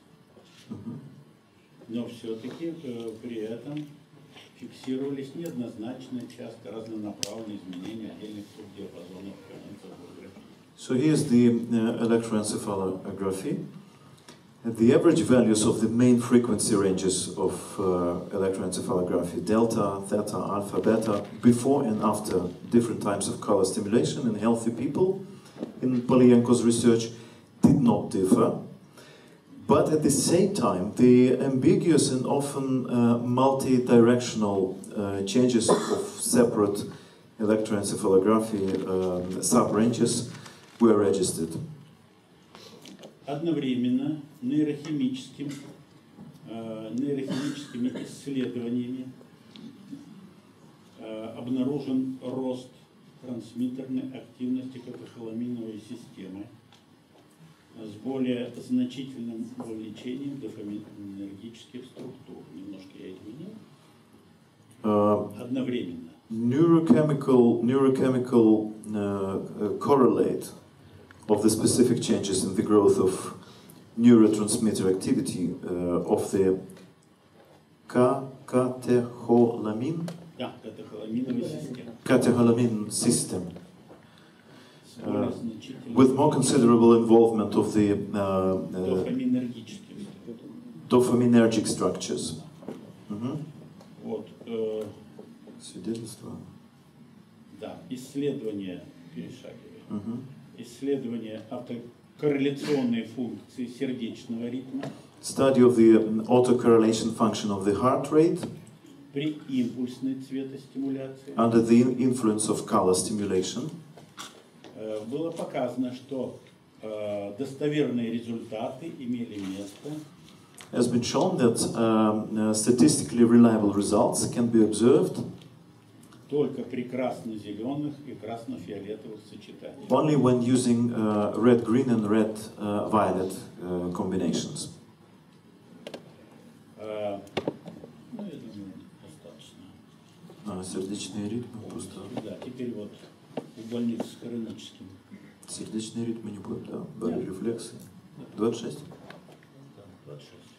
но все-таки э, при этом фиксировались неоднозначные, часто разнонаправленные изменения отдельных субдиапазонов энцефалографии.
So here's the uh, electroencephalography. The average values of the main frequency ranges of uh, electroencephalography, delta, theta, alpha, beta, before and after different types of color stimulation in healthy people in Polyenko's research did not differ. But at the same time, the ambiguous and often uh, multi-directional uh, changes of separate electroencephalography uh, sub-ranges were registered.
Одновременно нейрохимическим, э, нейрохимическими исследованиями э, обнаружен рост трансмиттерной активности катехоламиновой системы с более значительным вовлечением дофаминергических структур. Немножко я изменил.
Uh,
Одновременно.
Neurochemical, neurochemical uh, uh, correlate of the specific changes in the growth of neurotransmitter activity uh, of the catecholamine,
Да, катехоламиновой системы.
catecholamine system, uh, with more considerable involvement of the uh, uh, dopaminergic structures. Mm-hmm.
Вот, э,
Свидетельство.
Да, исследование перешагивает.
Mm-hmm.
Исследование автокорреляционной функции сердечного ритма.
Study of the um, autocorrelation function of the heart rate
При импульсной цветостимуляции.
under the influence of color stimulation.
Э, было показано, что э, достоверные результаты имели место.
It has been shown that um, uh, statistically reliable results can be observed
Только при красно-зеленых и красно-фиолетовых сочетаниях.
only when using uh, red-green and red-violet uh, combinations.
Uh, ну, я думаю, достаточно.
Uh, сердечные ритмы просто.
Да, теперь вот У больных с хроническим.
Сердечные ритмы не будут, да? Бариорефлексы. двадцать шесть?
Да, двадцать шесть.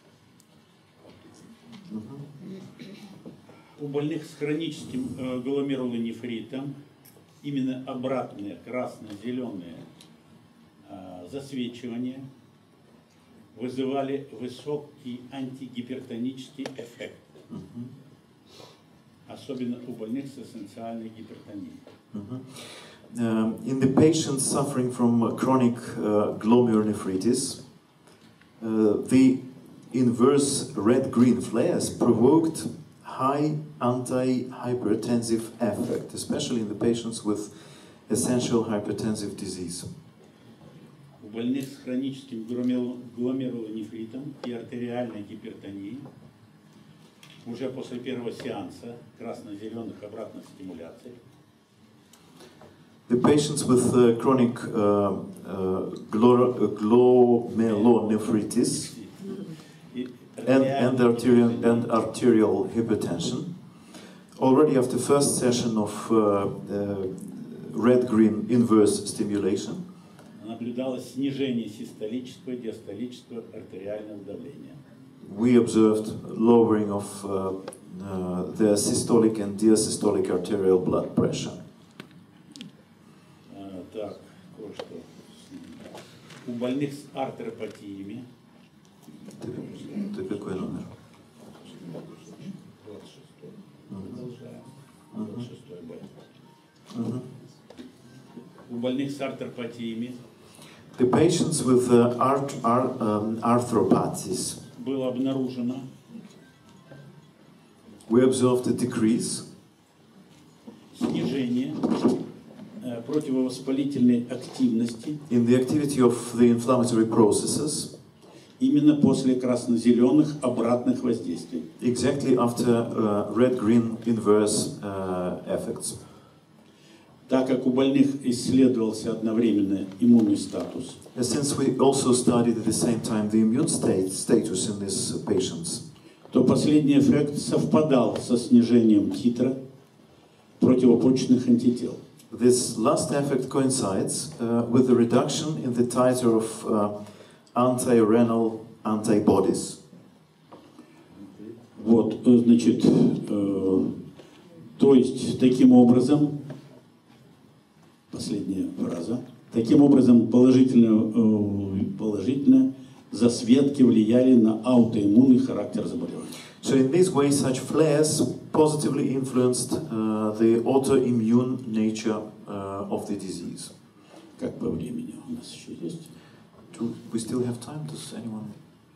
Угу.
У больных с хроническим э, гломерулонефритом именно обратные красно-зеленые э, засвечивания вызывали высокий антигипертонический эффект.
Угу.
Особенно у больных с эссенциальной гипертонией.
Mm-hmm. Um, in the patients suffering from uh, chronic uh, glomerulonephritis, uh, the inverse red-green flares provoked high anti-hypertensive effect, especially in the patients with essential hypertensive disease.
У больных с хроническим гломерулонефритом и артериальной гипертонией уже после первого сеанса красно-зеленых обратных стимуляций
The patients with uh, chronic uh, uh, glomerulonephritis and, and, arterial, and arterial hypertension, already after first session of uh, uh, red-green inverse stimulation,
наблюдалось снижение систолического и диастолического артериального давления.
We observed lowering of uh, uh, the systolic and diastolic arterial blood pressure.
Uh, так, кое-что. У больных с артеропатиями.
Ты, ты какой номер?
двадцать шестой. Продолжаем. двадцать шестой Б.
Uh-huh.
У больных с артеропатиями.
The patients with uh, art, ar, um, arthropathies.
Было обнаружено
We observed a decrease
снижение э, противовоспалительной активности
in the activity of the inflammatory processes
именно после красно-зеленых обратных воздействий.
exactly after uh, red-green inverse uh, effects.
Так как у больных исследовался одновременно иммунный статус,
Since we also studied at the same time the immune state status in these patients,
то последний эффект совпадал со снижением титра противопочечных антител.
this last effect coincides uh, with the reduction in the titer of uh, anti-renal antibodies.
Вот, значит, э, то есть таким образом, последняя фраза, таким образом положительно, э, положительно засветки влияли на аутоиммунный характер заболевания.
So in this way, such flares positively influenced uh, the autoimmune nature uh, of the disease.
Как по времени у нас еще есть?
Do we still have time? Does anyone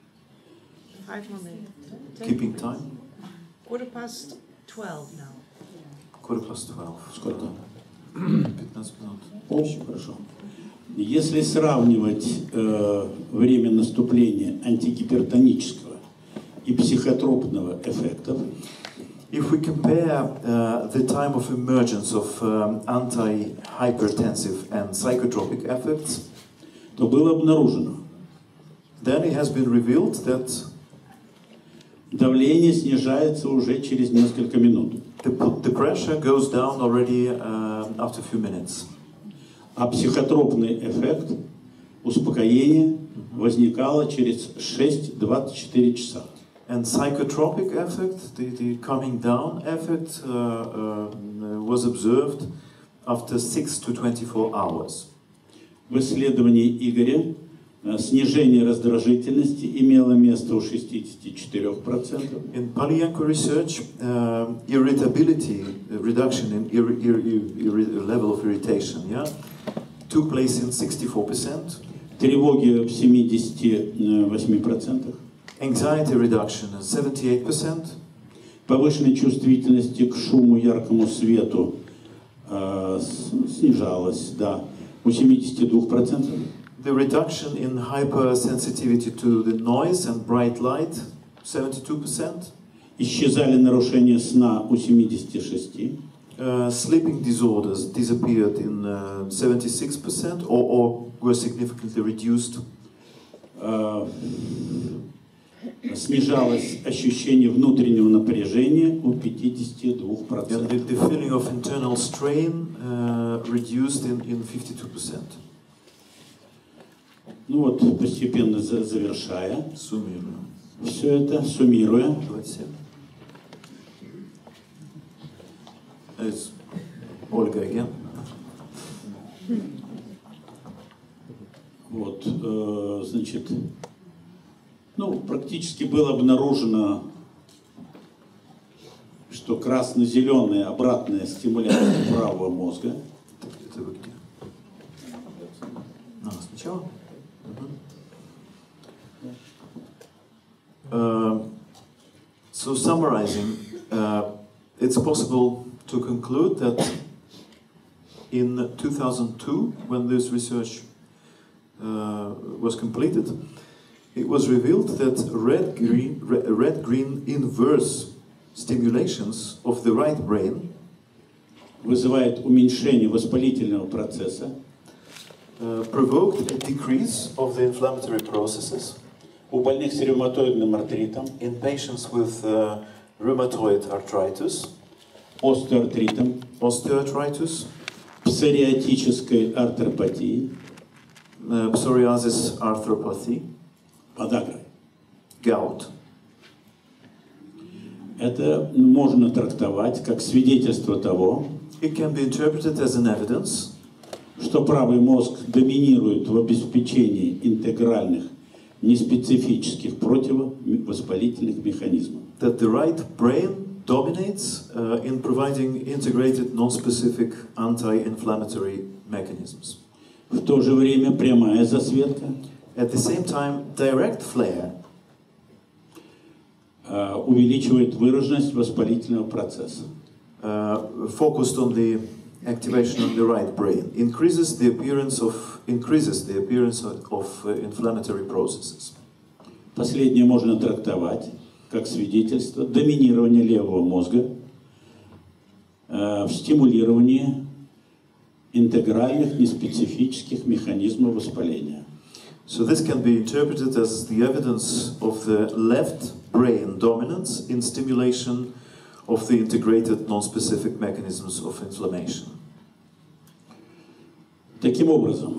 Five more minutes.
keeping time?
Quarter past twelve now.
Quarter past twelve.
Сколько?
пятнадцать минут.
Очень хорошо. Если сравнивать э, время наступления антигипертонического и психотропного эффектов,
If we compare uh, the time of emergence of um, anti-hypertensive and psychotropic effects,
то было обнаружено,
then it has been revealed that
давление снижается уже через несколько минут,
the, the pressure goes down already uh, after a few minutes.
а психотропный эффект успокоения возникало через шесть-двадцать четыре часа.
And psychotropic effect, the, the calming down effect, uh, uh, was observed after six to twenty-four hours.
В исследовании Игоря э, снижение раздражительности имело место у шестидесяти четырёх процентов.
In Polyanko research, uh, irritability, uh, reduction in ir ir ir ir level of irritation, yeah, took place in sixty-four percent.
Тревоги в семидесяти восьми процентах.
Anxiety reduction in seventy-eight percent.
Повышенной чувствительности к шуму, яркому свету э, снижалось, да, у семидесяти двух процентов.
The reduction in hypersensitivity to the noise and bright light, seventy-two percent.
Исчезали нарушения сна у семидесяти шести процентов.
Uh, sleeping disorders disappeared in uh, seventy-six percent or, or were significantly reduced.
Э, снижалось ощущение внутреннего напряжения у пятидесяти двух процентов.
And the, the feeling of internal strain uh, reduced in, in fifty-two percent.
Ну вот, постепенно завершая
Суммирую.
все это, суммируя,
двадцать семь. It's Ольга again.
Вот, э, значит, ну, практически было обнаружено, что красно-зеленая обратная стимуляция правого мозга.
Это вы где? А, сначала? Uh, so summarizing, uh, it's possible to conclude that in two thousand two, when this research uh, was completed, it was revealed that red-green red-green inverse stimulations of the right brain
вызывает уменьшение воспалительного процесса,
uh, provoked a decrease of the inflammatory processes
у больных с ревматоидным артритом,
in patients with uh, rheumatoid arthritis,
остеоартритом,
osteoarthritis,
псориатической артропатией,
uh, psoriasis arthropathy,
подагрой.
gout.
Это можно трактовать как свидетельство того,
It can be interpreted as an evidence
что правый мозг доминирует в обеспечении интегральных, неспецифических противовоспалительных механизмов.
that the right brain dominates uh, in providing integrated, non-specific anti-inflammatory mechanisms.
В то же время прямая засветка
At the same time, direct flare
uh, увеличивает выраженность воспалительного процесса.
uh, focused on the activation of the right brain increases the appearance of increases the appearance of, of uh, inflammatory processes.
Последнее можно трактовать как свидетельство доминирования левого мозга uh, в стимулировании интегральных неспецифических механизмов воспаления.
So this can be interpreted as the evidence of the left brain dominance in stimulation of the integrated non-specific mechanisms of inflammation.
Таким образом,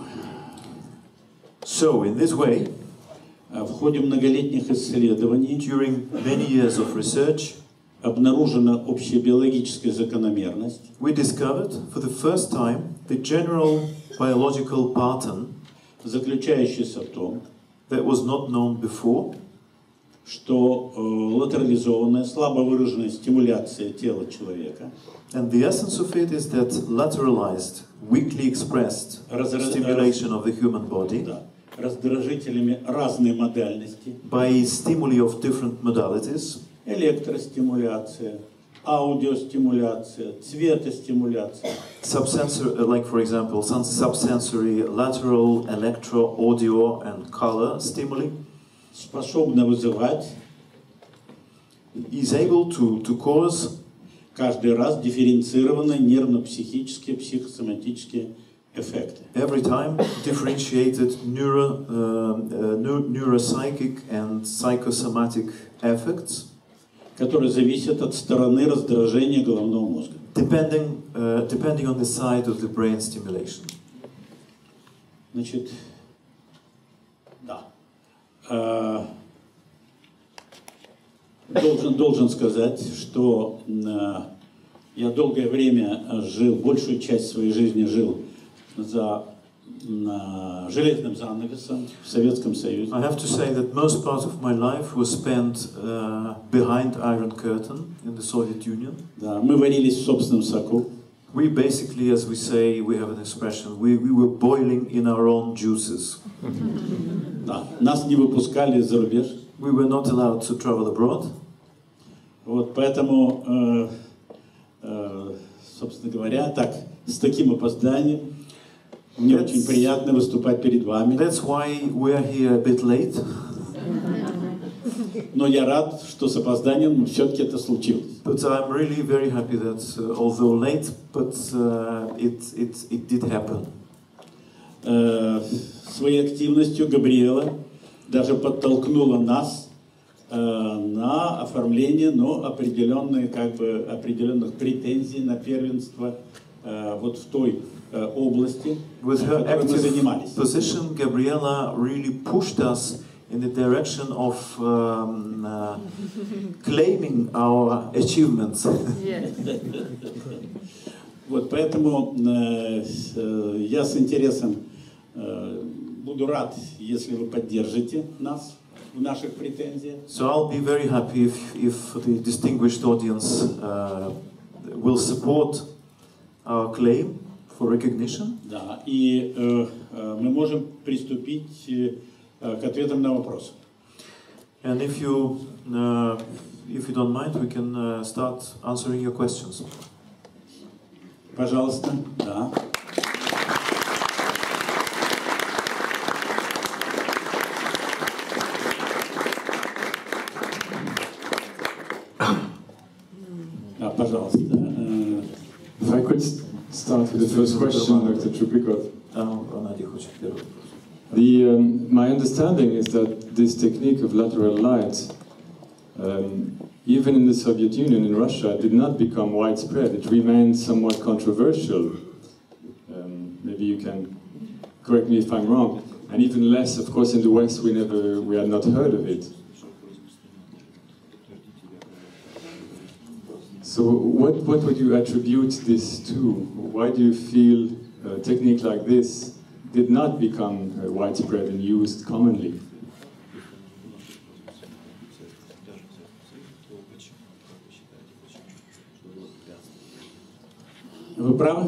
So in this way,
в ходе многолетних исследований
during many years of research,
обнаружена общебиологическая закономерность,
we discovered for the first time the general biological pattern
заключающаяся в том,
that was not known before,
что э, латерализованная, слабо выраженная стимуляция тела человека
and the essence of it is that lateralized, weakly expressed
Разра-
stimulation of the human body
да, раздражителями разной модальности,
by stimuli of different modalities,
электростимуляция, аудиостимуляция, цветостимуляция,
subsensory, uh, like for example, some subsensory, lateral, electro, audio, and color stimuli,
способна вызывать
is able to, to cause
каждый раз дифференцированные нервно-психические, психосоматические эффекты.
every time differentiated neuro, uh, uh, neu- neuropsychic and psychosomatic effects,
которые зависят от стороны раздражения головного мозга.
depending, uh, depending on the side of the brain stimulation.
Значит, да. А, должен, должен сказать, что а, я долгое время жил, большую часть своей жизни жил за а, железным занавесом в Советском Союзе.
I have to say that most part of my life was spent uh, behind Iron Curtain in the Soviet Union.
Да, мы варились в собственном соку.
We basically, as we say, we have an expression, we, we were boiling in our own juices.
Да, нас не выпускали за рубеж.
We were not allowed to travel abroad.
Вот поэтому, э, э, собственно говоря, так, с таким опозданием мне
That's-
очень приятно выступать перед вами.
That's why we are here a bit late.
Но я рад, что с опозданием все-таки это случилось.
But I'm really very happy that, uh, although late, but uh, it, it, it did happen.
Э, своей активностью Габриэла даже подтолкнула нас на оформление, но определенные, как бы, определенных претензий на первенство вот в той области,
With her
которой мы
active
занимались.
position, Gabriela really pushed us in the direction of um, uh, claiming our achievements.
Yes.
Вот поэтому э, э, я с интересом э, буду рад, если вы поддержите нас в наших претензиях.
So I'll be very happy if, if the distinguished audience uh, will support our claim for recognition.
Да, и э, э, мы можем приступить э, к ответам на вопросы.
And if you, uh, if you don't mind, we can uh, start answering your questions.
Пожалуйста, да. Да, пожалуйста.
If I could start with the first question, Doctor Chuprikov. The, um, my understanding is that this technique of lateral light, um, even in the Soviet Union, in Russia, did not become widespread. It remained somewhat controversial. Um, maybe you can correct me if I'm wrong. And even less, of course, in the West, we never, we had not heard of it. So what, what would you attribute this to? Why do you feel a technique like this did not become uh, widespread and used commonly?
Вы правы?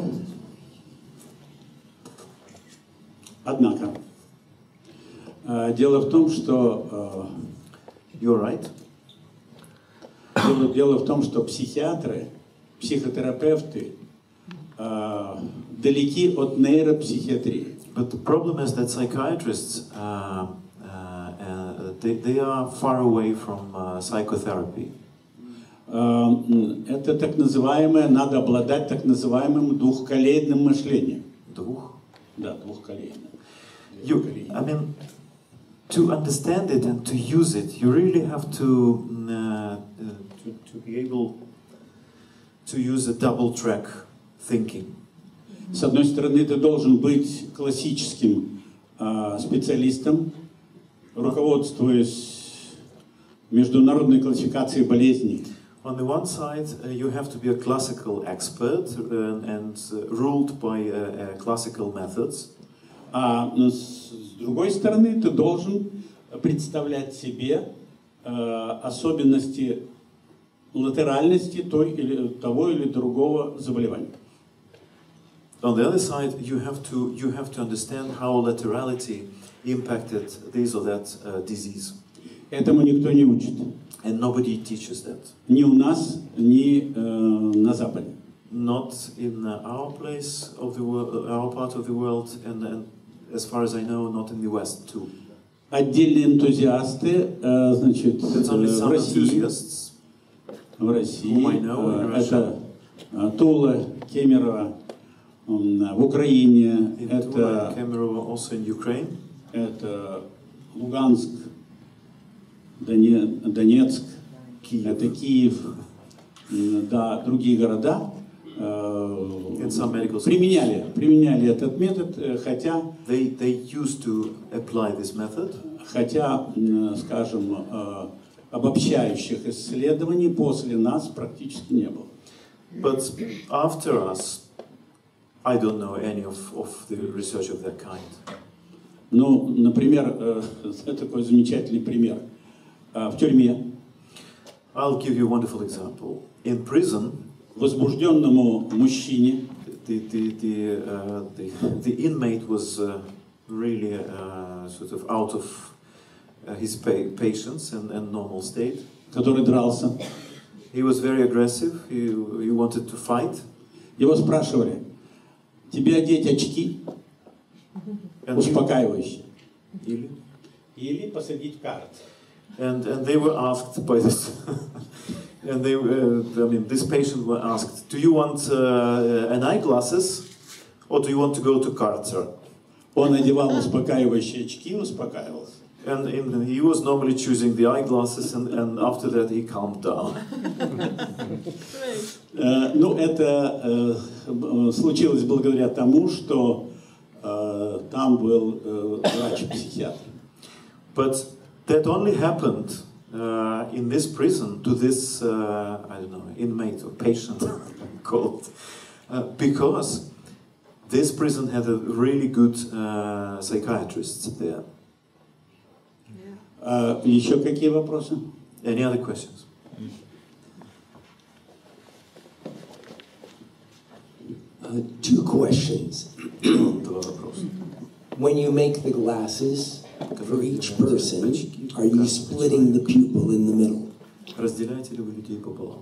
Однако, э, дело в том, что э,
You're right.
дело, дело в том, что психиатры, психотерапевты э, далеки от нейропсихиатрии.
But the problem is that psychiatrists, uh, uh, uh, they, they are far away from uh, psychotherapy.
Это так называемое, надо обладать так называемым двухколейным мышлением.
Двух?
Да, двухколейным.
You, I mean, to understand it and to use it, you really have to, uh, uh, to, to be able to use a double-track thinking.
С одной стороны, ты должен быть классическим э, специалистом, руководствуясь международной классификацией болезней.
On the one side, uh, you have to be a classical expert uh, and uh, ruled by uh, uh, classical methods.
А с другой стороны, ты должен представлять себе э, особенности латеральности той или, того или другого заболевания.
On the other side, you have to you have to understand how laterality impacted this or that uh, disease.
Этому никто не учит.
And nobody teaches that.
Ни у нас, ни э, на Западе.
Not in uh, our place of the world, our part of the world, and, and as far as I know, not in the West too.
Отдельные энтузиасты, э, значит,
There's only
в
some
России,
enthusiasts
в России,
whom I know in
э, это
Russia.
э, Тула, Кемерово, э, в Украине,
In
это,
Tula, Kemerovo, also in Ukraine.
это Луганск, Доне, Донецк,
Киев.
это Киев, э, да, другие города э,
In some medical schools.
применяли, применяли этот метод, э, хотя,
They they used to apply this method.
хотя, э, скажем, э, обобщающих исследований после нас практически не было.
But after us, I don't know any of, of the research of that kind.
Ну, например, э, такой замечательный пример. Э, в тюрьме
I'll give you a wonderful example. In prison,
возбужденному мужчине
the the the uh, the, the inmate was uh, really uh, sort of out of uh, his pa- patience and, and normal state.
который дрался,
He was very aggressive. He he wanted to fight.
его спрашивали: тебе одеть очки
And he-
успокаивающие
Или?
или посадить карт?
And and they were asked by this, and they uh, I mean this patient were asked, do you want uh, an eyeglasses, or do you want to go to Carter?
Он одевал успокаивающие очки и успокаивался.
And in, he was normally choosing the eyeglasses, and, and after that he calmed down.
Э, Ну, это э, случилось благодаря тому, что э, там был э, врач-психиатр.
But that only happened uh, in this prison to this, uh, I don't know, inmate or patient called, uh, because this prison had a really good uh, psychiatrist there.
А еще какие вопросы?
Any other questions?
Uh, two questions.
Два вопроса.
When you make the glasses for each person, are you splitting the pupil in the middle?
Разделяете ли вы людей пополам?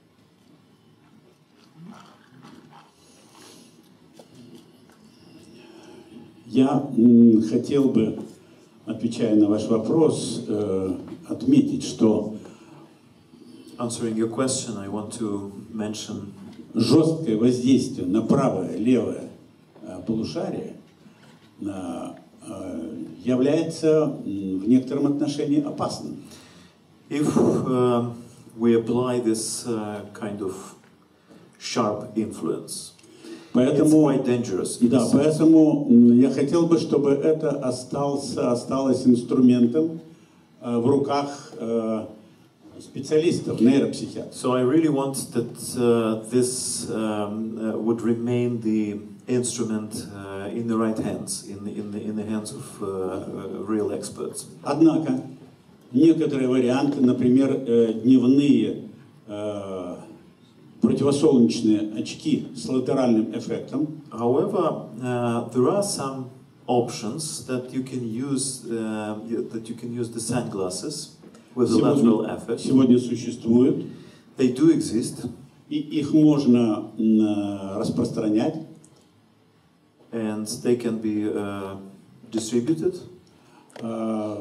Я м, хотел бы, отвечая на ваш вопрос, э, отметить, что
Answering your question, I want to mention
жесткое воздействие на правое, левое э, полушарие э, э, является м, в некотором отношении опасным.
if uh, we apply this uh, kind of sharp influence. It's
Поэтому,
quite dangerous.
да, поэтому м, я хотел бы, чтобы это остался, осталось инструментом э, в руках э, специалистов, нейропсихиатров.
So I really want that uh, this um, uh, would remain the instrument uh, in the right hands, in the, in the, in the hands of uh, uh, real experts.
Однако некоторые варианты, например, э, дневные э, противосолнечные очки с латеральным эффектом,
However, uh, there are some options that you can use, uh, that you can use the sunglasses with the lateral
сегодня,
effect.
сегодня существуют,
They do exist,
и их можно м, распространять.
and they can be uh, distributed.
Э,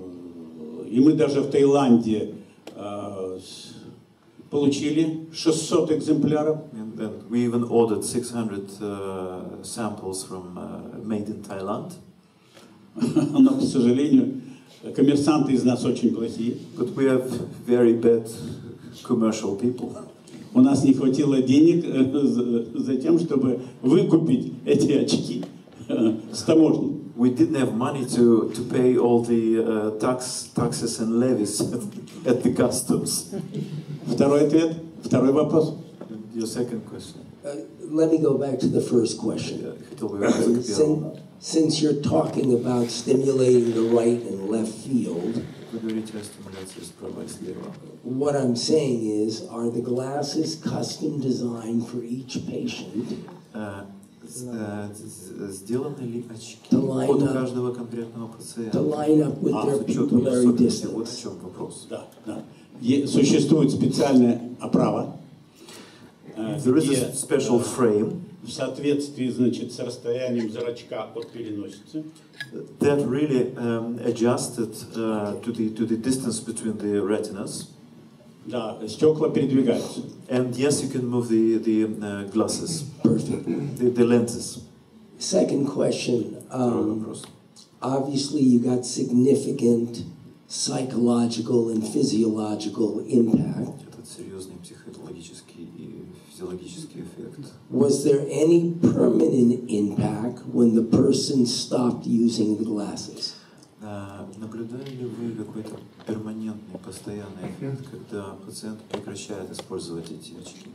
И мы даже в Таиланде э, с- получили шестьсот экземпляров.
And then we even ordered six hundred uh, samples from uh, made in Thailand.
Но, к сожалению, коммерсанты из нас очень плохие.
But we have very bad commercial people.
У нас не хватило денег э, за- за тем, чтобы выкупить эти очки э, с таможней.
We didn't have money to, to pay all the uh, tax, taxes and levies at the customs.
Второй ответ, второй вопрос.
Your second question.
Uh, let me go back to the first question.
Я хотел бы вернуться к первому.
Since, since you're talking about stimulating the right and left field,
Вы говорите о стимуляции справа и слева.
what I'm saying is, are the glasses custom designed for each patient?
Uh, с- э, с- Сделаны ли очки
To line
под
up-
каждого конкретного
To
пациента?
line up with
А,
their
с учетом
pupillary
особенностей. Вот в
distance?
чем вопрос.
Да, да. Е- Существует специальная оправа, э,
There is
где,
a special
э,
frame
в соответствии, значит, с расстоянием зрачка от переносицы.
that really um, adjusted uh, to the to the distance between the retinas.
Да, стекла передвигаются.
And yes, you can move the the uh, glasses,
Perfect.
the, the lenses.
Second question.
Второй
Um,
вопрос.
obviously, you got significant psychological and physiological impact.
Этот серьезный психологический и физиологический эффект.
Was there any permanent impact when the person stopped using the glasses?
А, наблюдали ли вы какой-то перманентный, постоянный эффект, когда пациент прекращает использовать эти очки?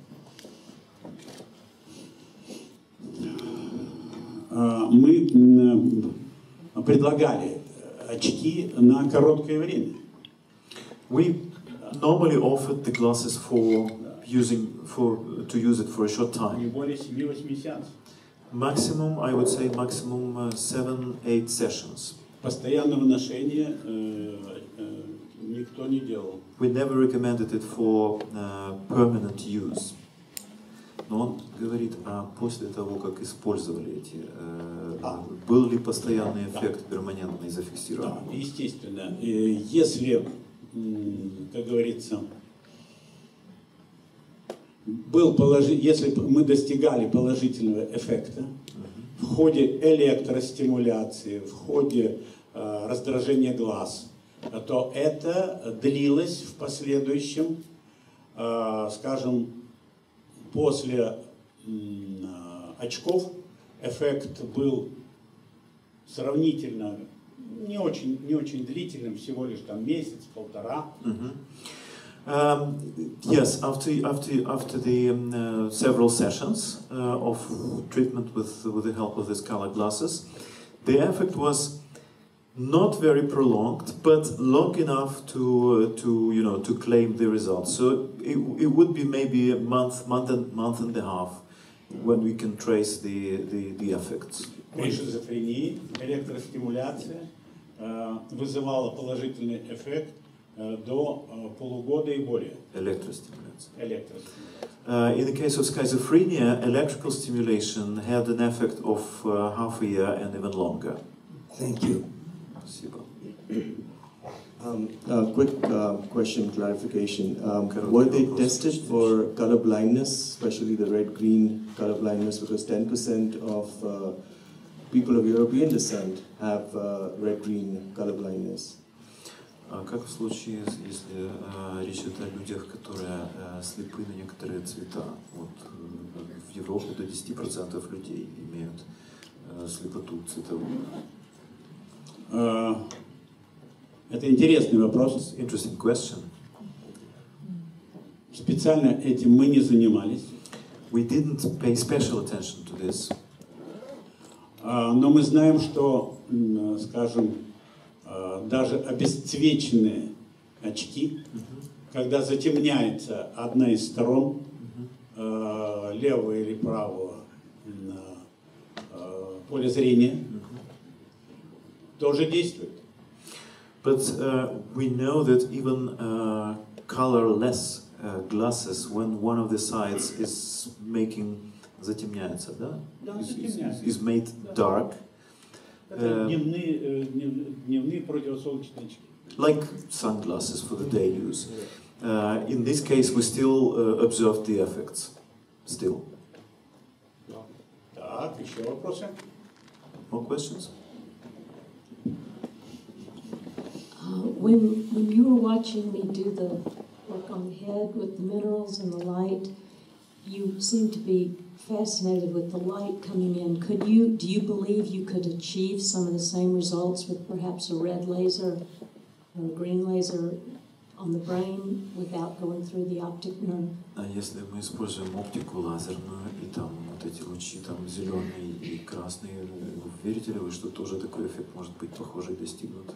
Э, Мы м, предлагали очки на короткое время.
We normally offered the glasses for using for to use it for a short
Не
time.
более семи-восьми сеансов.
Maximum, I would say, maximum uh, seven, eight sessions.
Постоянного ношения э, э, никто не делал.
We never recommended it for uh, permanent use. Но он говорит, а после того, как использовали эти, э,
А.
был ли постоянный эффект перманентный
Да,
зафиксирован?
естественно. Э, Если, м, как говорится, был положи... если б мы достигали положительного эффекта в ходе электростимуляции, в ходе раздражение глаз, то это длилось в последующем, скажем, после очков эффект был сравнительно не очень, не очень длительным, всего лишь там месяц, полтора.
Mm-hmm. Um, yes, after after after the um, uh, several sessions uh, of treatment with with the help of these color glasses, the effect was not very prolonged, but long enough to uh, to you know to claim the results. So it it would be maybe a month, month and month and a half when we can trace the the, the effects.
При шизофрении электростимуляция э, вызывала положительный эффект э, до э, полугода и более.
Electrostimulation.
Электростимуляция.
Uh, in the case of schizophrenia, electrical stimulation had an effect of uh, half a year and even longer.
Thank you.
Um, uh, quick uh, question, clarification. Um, were they tested for color blindness, especially the red-green color blindness, because ten percent of uh, people of European descent have uh, red-green color blindness?
Как в случае, если uh, речь идет о людях, которые uh, слепы на некоторые цвета? Вот, uh, в Европе до десяти процентов людей имеют uh, слепоту цветовую.
Uh, это интересный вопрос.
Interesting question.
Специально этим мы не занимались.
We didn't pay special attention to this.
Uh, но мы знаем, что, скажем, uh, даже обесцвеченные очки, mm-hmm. когда затемняется одна из сторон, mm-hmm. uh, левого или правого uh, поля зрения, mm-hmm. тоже действует.
But uh, we know that even uh, colorless uh, glasses, when one of the sides is making затемняется, да?
Да,
is,
затемняется.
Is, is made dark.
Это дневные, дневные противосолнечные очки.
Like sunglasses for the day use. Uh, in this case, we still uh, observe the effects. Still.
Так, еще вопросы?
More questions?
Uh, when, when you were watching me do the work on the head with the minerals and the light, you seemed to be fascinated with the light coming in. Could you, do you believe you could achieve some of the same results with perhaps a red laser or a green laser on the brain without going through the optic nerve?
А если мы используем оптику лазерную и там вот эти лучи там зеленые и красные, верите ли вы, что тоже такой эффект может быть похожий достигнут?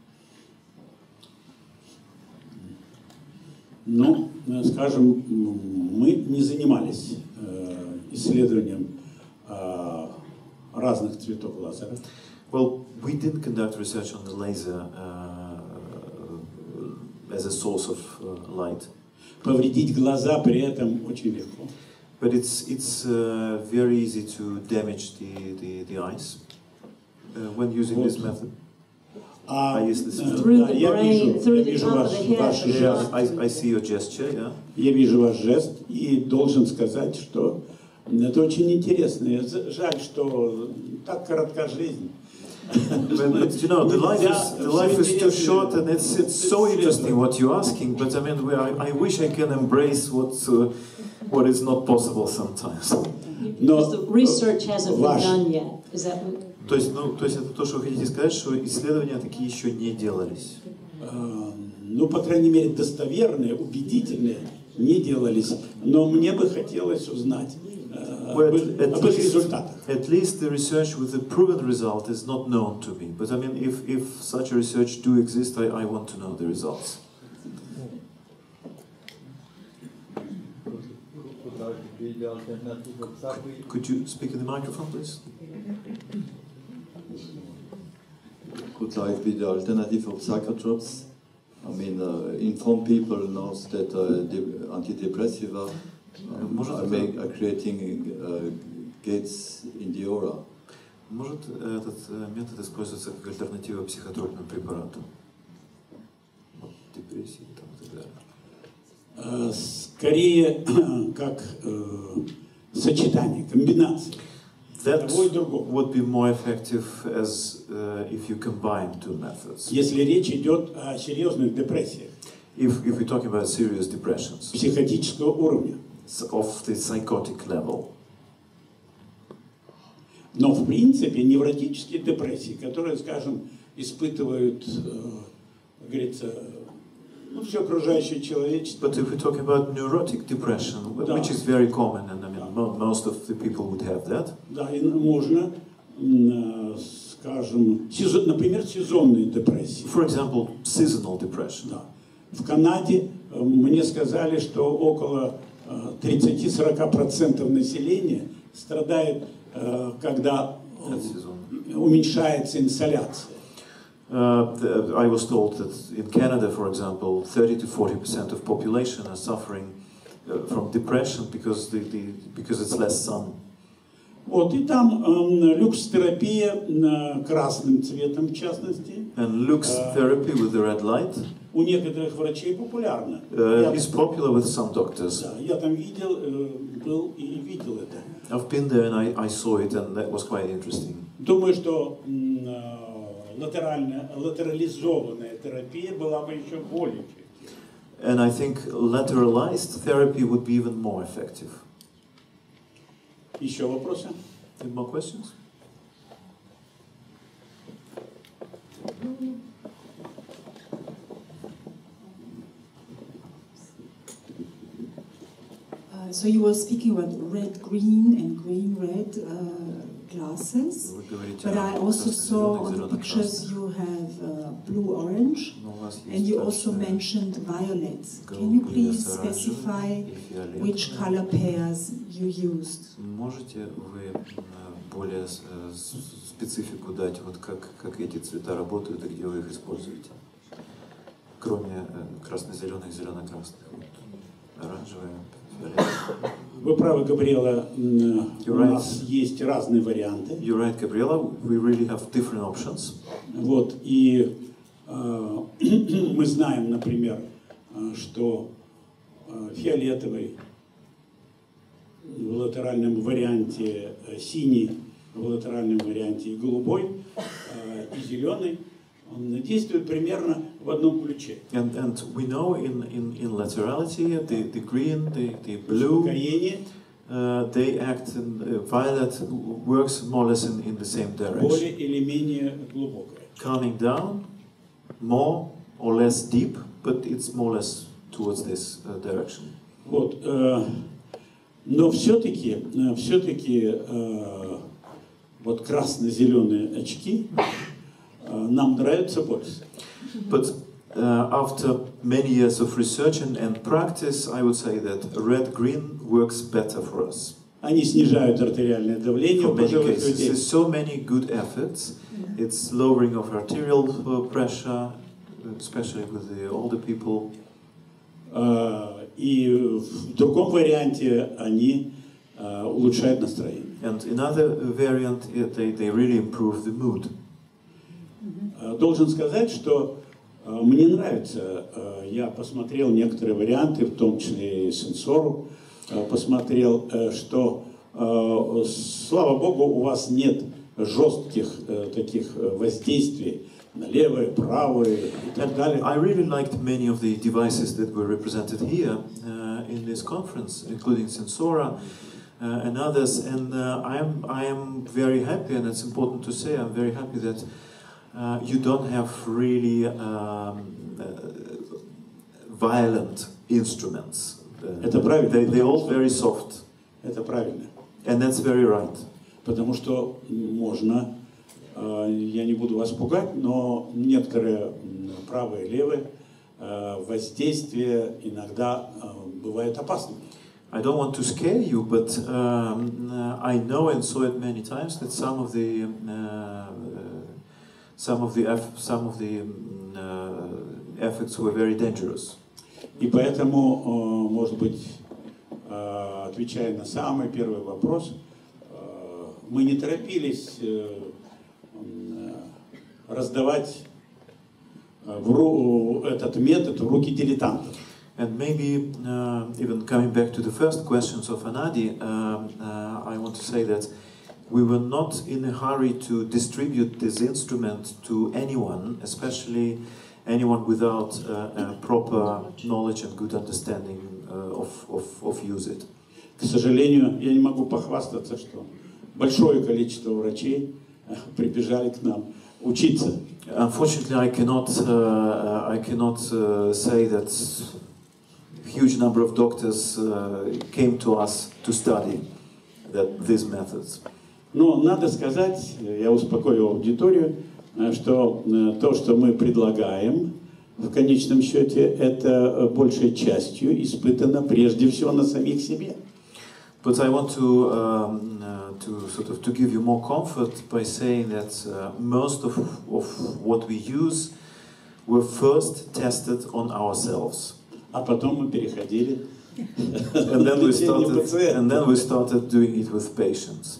Ну, скажем, мы не занимались э, исследованием э, разных цветов лазера.
Well, we didn't conduct research on the laser uh, as a source of uh, light.
Повредить глаза при этом очень легко.
But it's it's uh, very easy to damage the the, the eyes uh, when using
вот.
this method.
А,
I use this
да,
Through the
я
brain,
вижу,
through
я
the
вижу
top
ваш,
of the head,
ваш
but
жест.
I, I see your gesture, yeah.
Я вижу ваш жест и должен сказать, что это очень интересно. Жаль, что так коротка жизнь.
But, but you know, the life is the life is too short, and it's it's so interesting what you're asking. But I mean, I, I wish I can embrace what uh, what is not possible sometimes.
Because the research hasn't been
ваш,
done yet. Is that what?
То есть, ну, то есть это то, что вы хотите сказать, что исследования такие еще не делались.
э, ну, по крайней мере, достоверные, убедительные не делались. Но мне бы хотелось узнать э,
Well,
об,
at,
об их
least,
результатах.
at least the research with the proven result is not known to me. But I mean, if, if such a research do exist, I, I want to know the results. Could, could you speak in the microphone, please?
Could life be the alternative of psychotropes? I mean, uh, inform people now that uh, the antidepressiva um, are, make, are creating uh, gates in the aura.
Может этот метод использоваться как альтернатива психотропным препаратам? Депрессии и так далее.
Скорее, как э, сочетание, комбинация.
that
того и другого.
would be more effective as uh, if you combine two methods.
Если речь идет о серьезных депрессиях.
If, if we're talking about serious depressions.
Психотического уровня.
Of the psychotic level.
Но в принципе невротические депрессии, которые, скажем, испытывают, как говорится, ну, все окружающее человечество.
But if we're talking about neurotic depression,
Да.
which is very common, and I mean, mo most of the people would have that.
Да, и можно, скажем, сезон, например, сезонные депрессии.
For example, seasonal depression.
Да. В Канаде мне сказали, что около тридцать-сорок процентов населения страдает, когда уменьшается инсоляция.
Uh, the, I was told that in Canada, for example, thirty to forty percent of population are suffering uh, from depression because the, the because it's less sun.
Вот и там э, люкс-терапия красным цветом, в частности.
And lux therapy with the red light.
У некоторых врачей популярно.
Uh, is popular with some doctors.
Да, я там видел, э, был и видел это.
I've been there and I, I saw it, and that was quite interesting.
Думаю, что э, латеральная, латерализованная терапия была бы еще более эффективной.
And I think lateralized therapy would be even more effective.
Еще вопросы?
Any more questions?
Uh, so you were speaking about red, green and green, red uh, glasses, but I also saw on the pictures you have uh, blue, orange, and you also mentioned violets. Can you please specify which color pairs you used?
Можете вы более специфику дать, вот как, как эти цвета работают и где вы их используете? Кроме красно-зеленых, зелено-красных, вот, оранжевые.
Вы правы, Габриэла, у нас есть разные варианты.
You're right, Gabriela. We really have different options.
Вот, и э, мы знаем, например, что э, фиолетовый в латеральном варианте, э, синий в латеральном варианте и голубой, э, и зеленый, он действует примерно в одном ключе.
And, and we know in, in, in laterality, the, the green, the, the blue, uh, they act, in, uh, violet works more or less in, in the same direction.
Более или менее глубокое.
Calming down, more or less deep, but it's more or less towards this uh, direction.
Вот, э, но все-таки, э, все-таки э, вот красно-зеленые очки нам нравится больше.
But uh, after many years of research and, and practice, I would say that red-green works better for us.
Они снижают артериальное давление
For
у
many
пожилых
cases,
людей.
there's so many good effects. It's lowering of arterial pressure, especially with the older people.
И в другом варианте они улучшают настроение.
And in other variant, they, they really improve the mood.
Должен сказать, что мне нравится, я посмотрел некоторые варианты, в том числе и сенсору, посмотрел, что, слава богу, у вас нет жестких таких воздействий на левое, правое и так далее.
I really liked many of the devices that were represented here uh, in this conference, including Sensora uh, and others, and uh, I am I am very happy, and it's important to say, I'm very happy that Uh, you don't have really um, uh, violent instruments.
Это правильно.
They, they're all very soft.
Это правильно.
And that's very right.
Потому что можно, я не буду вас пугать, но некоторые правые и левые воздействия иногда бывают опасными.
I don't want to scare you, but um, I know and saw it many times that some of the uh, Some of the some of the uh, effects were very dangerous.
И поэтому, может быть, отвечая на самый первый вопрос, мы не торопились раздавать в этот метод в руки дилетантов.
And maybe uh, even coming back to the first questions of Anadi, um, uh, I want to say that we were not in a hurry to distribute this instrument to anyone, especially anyone without uh, a proper knowledge and good understanding uh, of, of, of use it.
К сожалению, я не могу похвастаться, что большое количество врачей прибежали к нам учиться.
Unfortunately, I cannot, uh, I cannot uh, say that a huge number of doctors uh, came to us to study that, these methods.
Но надо сказать, я успокою аудиторию, что то, что мы предлагаем, в конечном счете, это большей частью испытано прежде всего на самих себе.
But I want to, um, uh, to sort of to give you more comfort by saying that uh, most of, of what we use were first tested on ourselves.
А потом мы переходили.
And then we started, and then we started doing it with patients.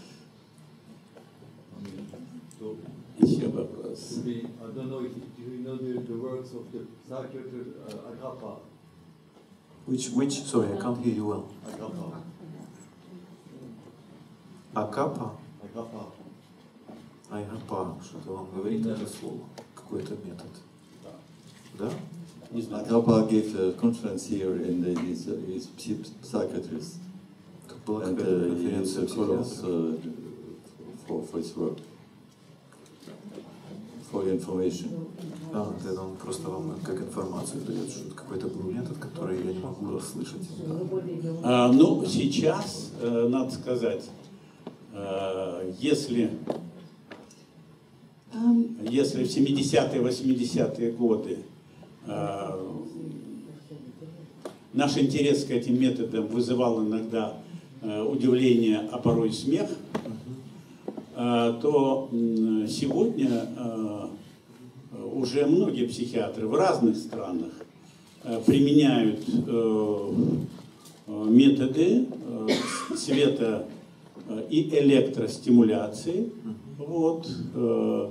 Еще вопрос.
I don't know if you know the, the works of the psychiatric uh, Agappa.
Which, which, sorry, I can't hear you well.
Agappa.
Акапа?
Agappa.
Айгапа, что-то он говорит это слово, какой-то метод. Да?
Agappa gave a conference here in the, his, his psychiatrist. And uh, he used the colors uh, for, for his work. For information.
Да, это он просто вам как информацию дает, что какой-то был метод, который я не могу расслышать.
А, ну, сейчас, э, надо сказать, э, если,
Um,
если в семидесятые, восьмидесятые годы э, наш интерес к этим методам вызывал иногда э, удивление, а порой и смех, э, то э, сегодня э, уже многие психиатры в разных странах э, применяют э, методы э, света э, и электростимуляции. Вот. Э,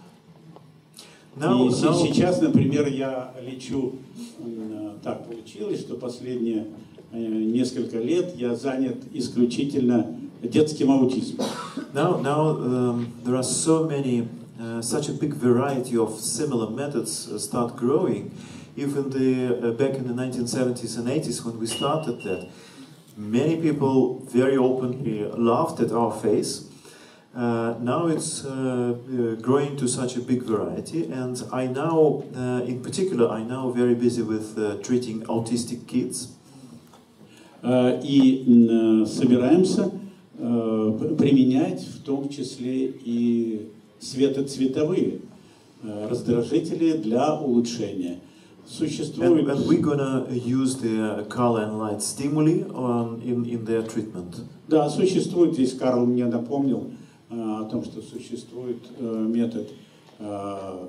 Now,
и
now,
сейчас, например, я лечу, э, так получилось, что последние э, несколько лет я занят исключительно детским аутизмом.
now, now um, there are so many, uh, such a big variety of similar methods uh, start growing. Even the, uh, back in the nineteen seventies and eighties when we started that, many people very openly laughed at our face. Uh, now it's uh, uh, growing to such a big variety, and I now, uh, in particular, I now very busy with uh, treating autistic kids.
Uh, и uh, собираемся uh, применять в том числе и светоцветовые uh, раздражители для улучшения. Существует...
And, and we're gonna use the color and light stimuli on, in, in their treatment.
Да, существует, здесь Карл мне напомнил, о том, что существует э, метод э,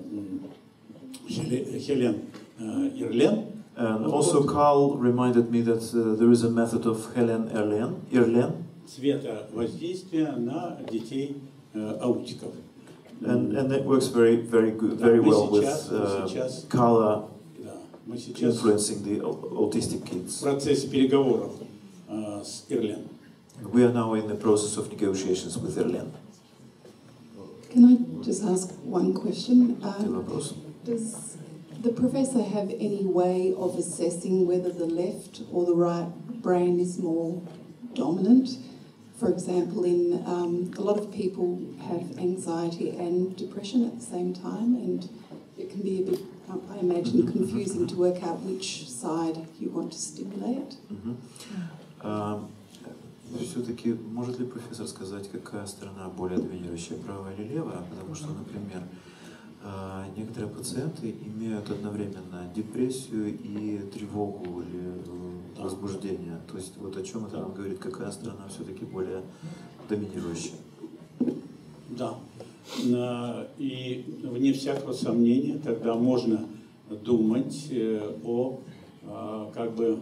Хелен э, Ирлен.
And also Carl reminded me that uh, there is a method of Helen Erlen, Erlen.
Цветовоздействия на детей э, аутиков.
And, and that works very, very good, very
да,
well
сейчас,
with uh,
сейчас,
color
да, мы сейчас
influencing the autistic kids.
В процессе переговоров э, с Ирлен.
We are now in the process of negotiations with Erlen.
Can I just ask one question?
Um,
Um, does the professor have any way of assessing whether the left or the right brain is more dominant? For example, in um, a lot of people have anxiety and depression at the same time, and it can be a bit, I imagine, confusing to work out which side you want to stimulate.
Mm-hmm. um, Все-таки может ли профессор сказать, какая сторона более доминирующая, правая или левая? Потому что, например, некоторые пациенты имеют одновременно депрессию и тревогу или возбуждение. То есть вот о чем это нам говорит, какая сторона все-таки более доминирующая?
Да. И вне всякого сомнения тогда можно думать о как бы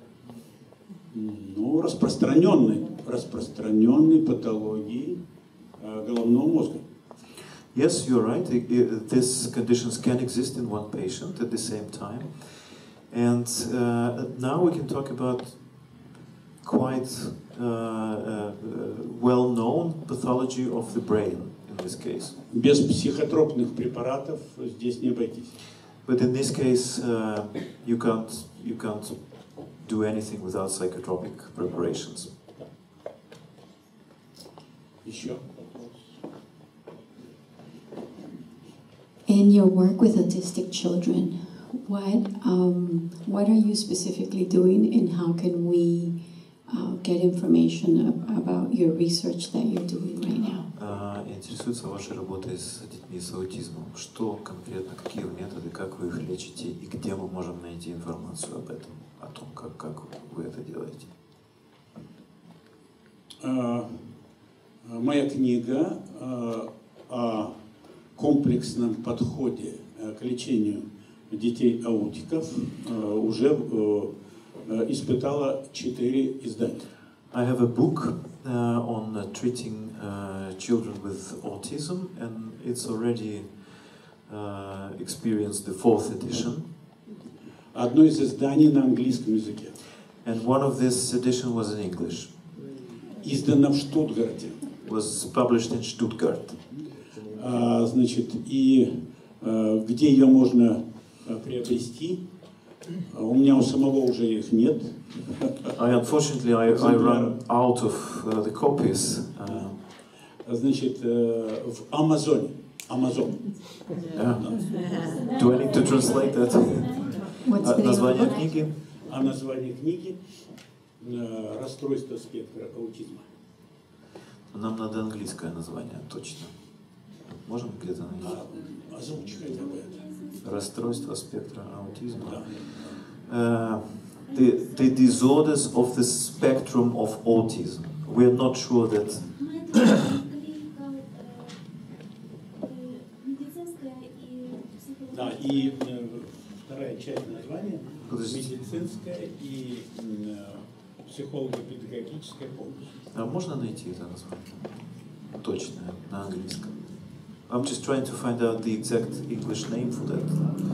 ну, распространенной, распространенной патологии э, головного мозга.
Yes, you're right. These conditions can exist in one patient at the same time. And uh, now we can talk about quite uh, uh, well-known pathology of the brain in this case.
Без психотропных препаратов здесь не обойтись.
But in this case, uh, you can't you can't do anything without psychotropic preparations.
Еще.
In your work with autistic children, what um, what are you specifically doing, and how can we uh, get information ab about your research that you're doing right now?
Uh, интересуется вашей работой с детьми с аутизмом. Что конкретно, какие методы, как вы их лечите и где мы можем найти информацию об этом, о том, как, как вы это делаете?
Uh, моя книга uh, о комплексном подходе uh, к лечению детей-аутиков uh, уже uh, uh, испытала четыре издания.
I have a book uh, on uh, treating uh, children with autism, and it's already uh, experienced the fourth edition.
Одно из изданий на английском языке.
And one of this edition was in English.
Издано в Штутгарте.
Was published in Stuttgart.
А, значит, и а, где ее можно а, приобрести? У меня у самого уже их нет.
I, unfortunately, I, I run out of uh, the copies. Uh,
Значит, uh, в Амазоне. Амазон.
Yeah. Do I need to translate that? uh, название книги?
А название книги uh, «Расстройство спектра аутизма».
Нам надо английское название, точно. Можем где-то найти?
А, озвучь хотя бы это.
Расстройство спектра аутизма.
Да.
Uh, the, the disorders of the spectrum of autism. We are not sure that.
Да, и э, вторая часть названия медицинская и э, психолого-педагогическая помощь.
А можно найти это название? Точное, на английском. I'm just trying to find out the exact English name for that.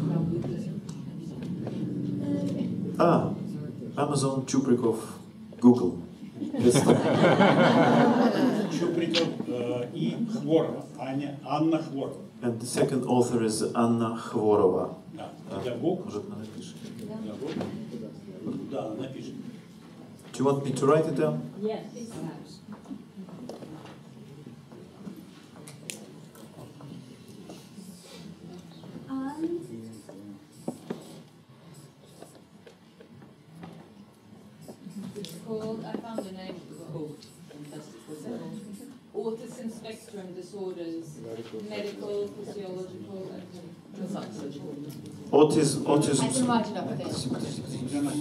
Ah, Amazon, Chuprikov, Google.
Chuprikov uh, и Хворова, Аня, Анна Хворова.
And the second author is Anna Khvorova.
Да, педагог.
Может, она напишет?
Педагог. Да, напишет.
Do you want me to write it down?
Yes.
It's called, I found the name of the book, fantastic, what's it called? Autism Spectrum Disorders, Medical, Physiological, and Psychological.
Autism, autism.
I can write it up there.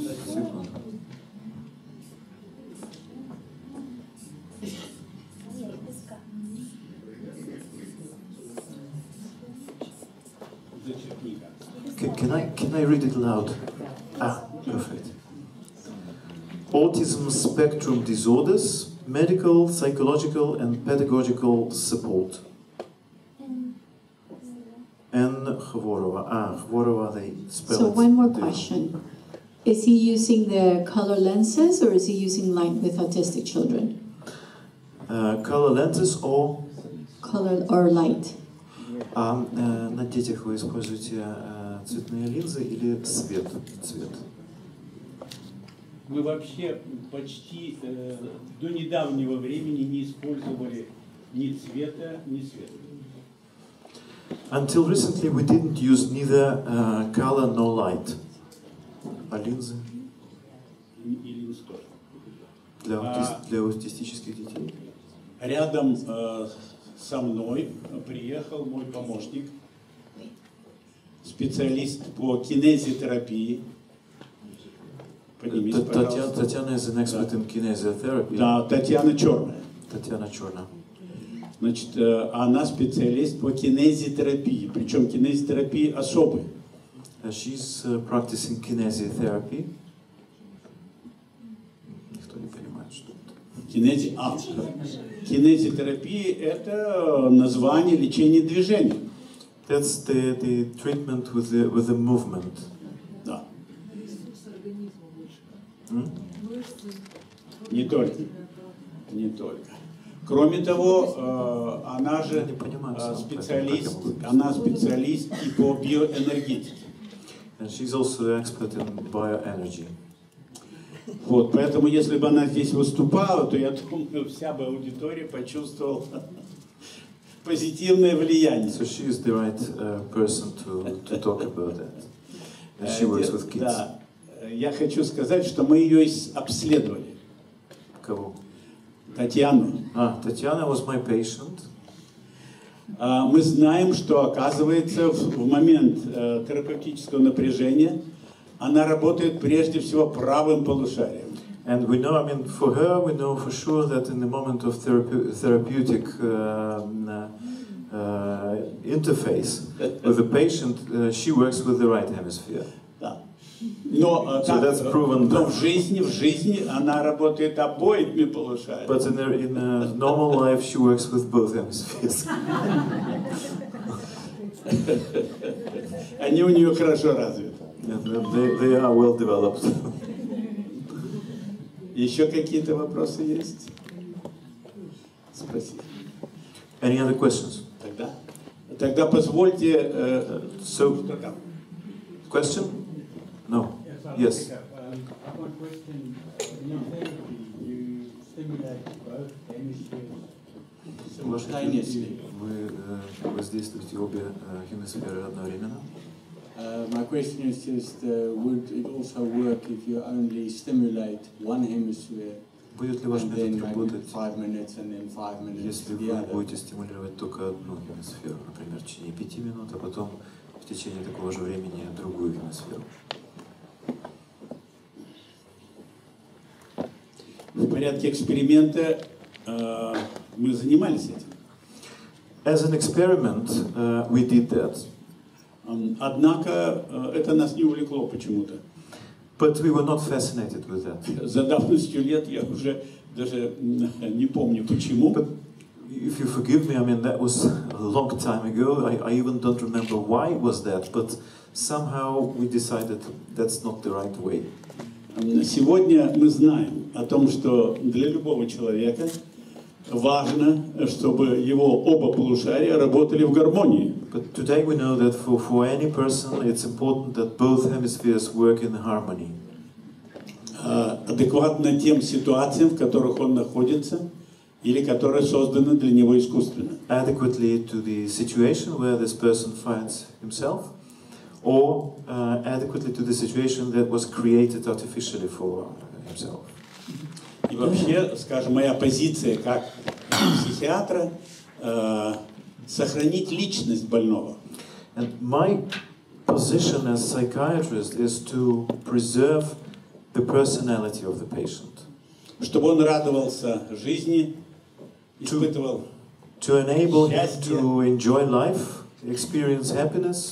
Can, can I can I read it loud? Ah, perfect. Autism spectrum disorders, medical, psychological, and pedagogical support. And Khvorova. Ah, Khvorova, they spell
So
it.
one more
different.
question. Is he using the color lenses, or is he using light with autistic children?
Uh, color lenses or?
Color or light?
А э, на детях вы используете э, цветные линзы или свет? Цвет.
Мы вообще почти э, до недавнего времени не использовали ни цвета, ни света.
Until recently we didn't use neither uh, color nor light. А линзы?
И линз тоже.
Для, аутист,
А,
для аутистических детей?
Рядом э, со мной приехал мой помощник, специалист по кинезитерапии. Поднимись,
Татьяна, Татьяна is an expert in kinesiotherapy.
Да, Татьяна Черная.
Татьяна Черная.
Значит, она специалист по кинезитерапии, причем кинезитерапии особой.
She's uh, practicing kinesiotherapy. Никто не понимает, что это.
Кинези... А, кинезитерапия – это название лечения движения.
That's the, the treatment with the, with the movement.
Да. М? Не только. Не только. Кроме того, она же специалист, она специалист и по биоэнергетике.
And she's also an expert in bioenergy.
Вот, поэтому, если бы она здесь выступала, то я думаю, вся бы аудитория почувствовала позитивное влияние.
So she is the right uh, person to to talk about that. And she works with kids.
Да, я хочу сказать, что мы ее обследовали.
Кого?
Татьяну.
А, Татьяна was my patient.
Мы знаем, что, оказывается, в момент э, терапевтического напряжения она работает прежде всего правым полушарием.
And we know, I mean, for her, we know for sure that in the moment of therape therapeutic uh, uh, interface with the patient, uh, she works with the right hemisphere.
Да. Но,
so that's proven.
Но в жизни, в жизни она работает обоими полушариями.
But in, her, in a normal life, she works with both hemispheres.
Они у нее хорошо развиты.
And they, they are well developed.
Еще какие-то вопросы есть? Спасибо.
Any other questions?
Тогда, тогда позвольте. Uh,
so, question? No. Yes.
I've got a question. In therapy, you stimulate both hemispheres simultaneously.
Вы воздействуете обе гемисферы одновременно?
Uh, my question is just, uh, would it also work if you only stimulate one hemisphere,
Будет ли ваш
and then
метод
maybe
работать,
five minutes and then five minutes
если
the
вы
other?
будете стимулировать только одну гемисферу, например, в течение пяти минут, а потом в течение такого же времени другую гемисферу?
В порядке эксперимента uh, мы занимались этим.
As an experiment, uh, we did that.
Однако это нас не увлекло почему-то.
But we were not fascinated with that.
За давностью лет я уже даже не помню почему.
But if you forgive me, I mean that was a long time ago. I, I even don't remember why was that. But somehow we decided that's not the right way.
Сегодня мы знаем о том, что для любого человека важно, чтобы его оба полушария работали в гармонии.
But today we know that for, for any person it's important that both hemispheres work in harmony.
Адекватно тем ситуациям, в которых он находится, или которые созданы для него искусственно.
Adequately to the situation where this person finds himself, or uh, adequately to the situation that was created artificially for himself.
И вообще, скажем, моя позиция как психиатра э, сохранить личность больного.
And my position as psychiatrist is to preserve the personality of the patient.
Чтобы он радовался жизни, испытывал
to enable him
счастье.
To enjoy life, experience happiness.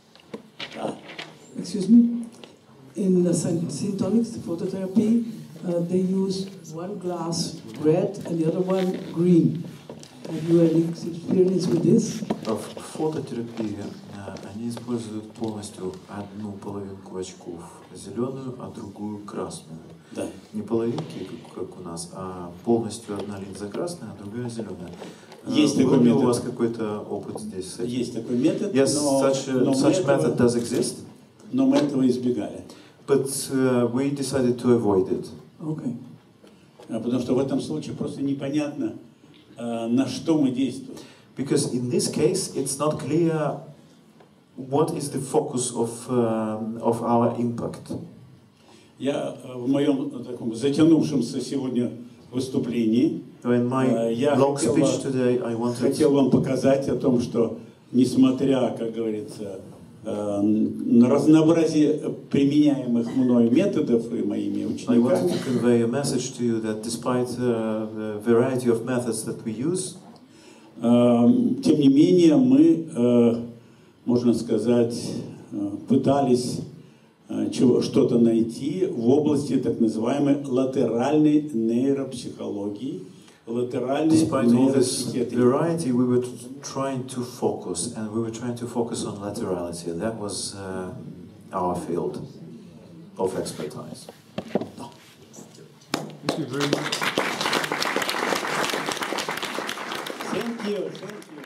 Excuse me. In the syntonics, the phototherapy, uh, they use one glass red and the other one green. Have you any experience with this?
В фототерапии они используют полностью одну половинку очков зеленую, а другую красную.
Да.
Не половинки, как у нас, а полностью одна линза красная, а другая зеленая.
Есть такой метод.
У вас какой-то опыт здесь с этим?
Есть такой метод,
yes,
но,
such, a,
но
such
этого,
method does exist.
Но мы этого избегали.
But uh, we decided to avoid it.
Okay.
Потому что в этом случае просто непонятно, uh, на что мы действуем.
Because in this case, it's not clear what is the focus of uh, of our impact.
Я в моем таком затянувшемся сегодня выступлении
In my
uh, я
long
хотел,
speech today, I wanted
хотел вам показать о том, что несмотря, как говорится, на разнообразие применяемых мной методов и моими
I wanted
учениками,
to convey a message to you that despite uh, the variety of methods that we use,
uh, тем не менее мы, uh, можно сказать, uh, пытались uh, чего, что-то найти в области так называемой латеральной нейропсихологии.
Despite all this variety, we were trying to focus, and we were trying to focus on laterality. That was uh, our field of expertise.
Thank you very much.
you, thank you.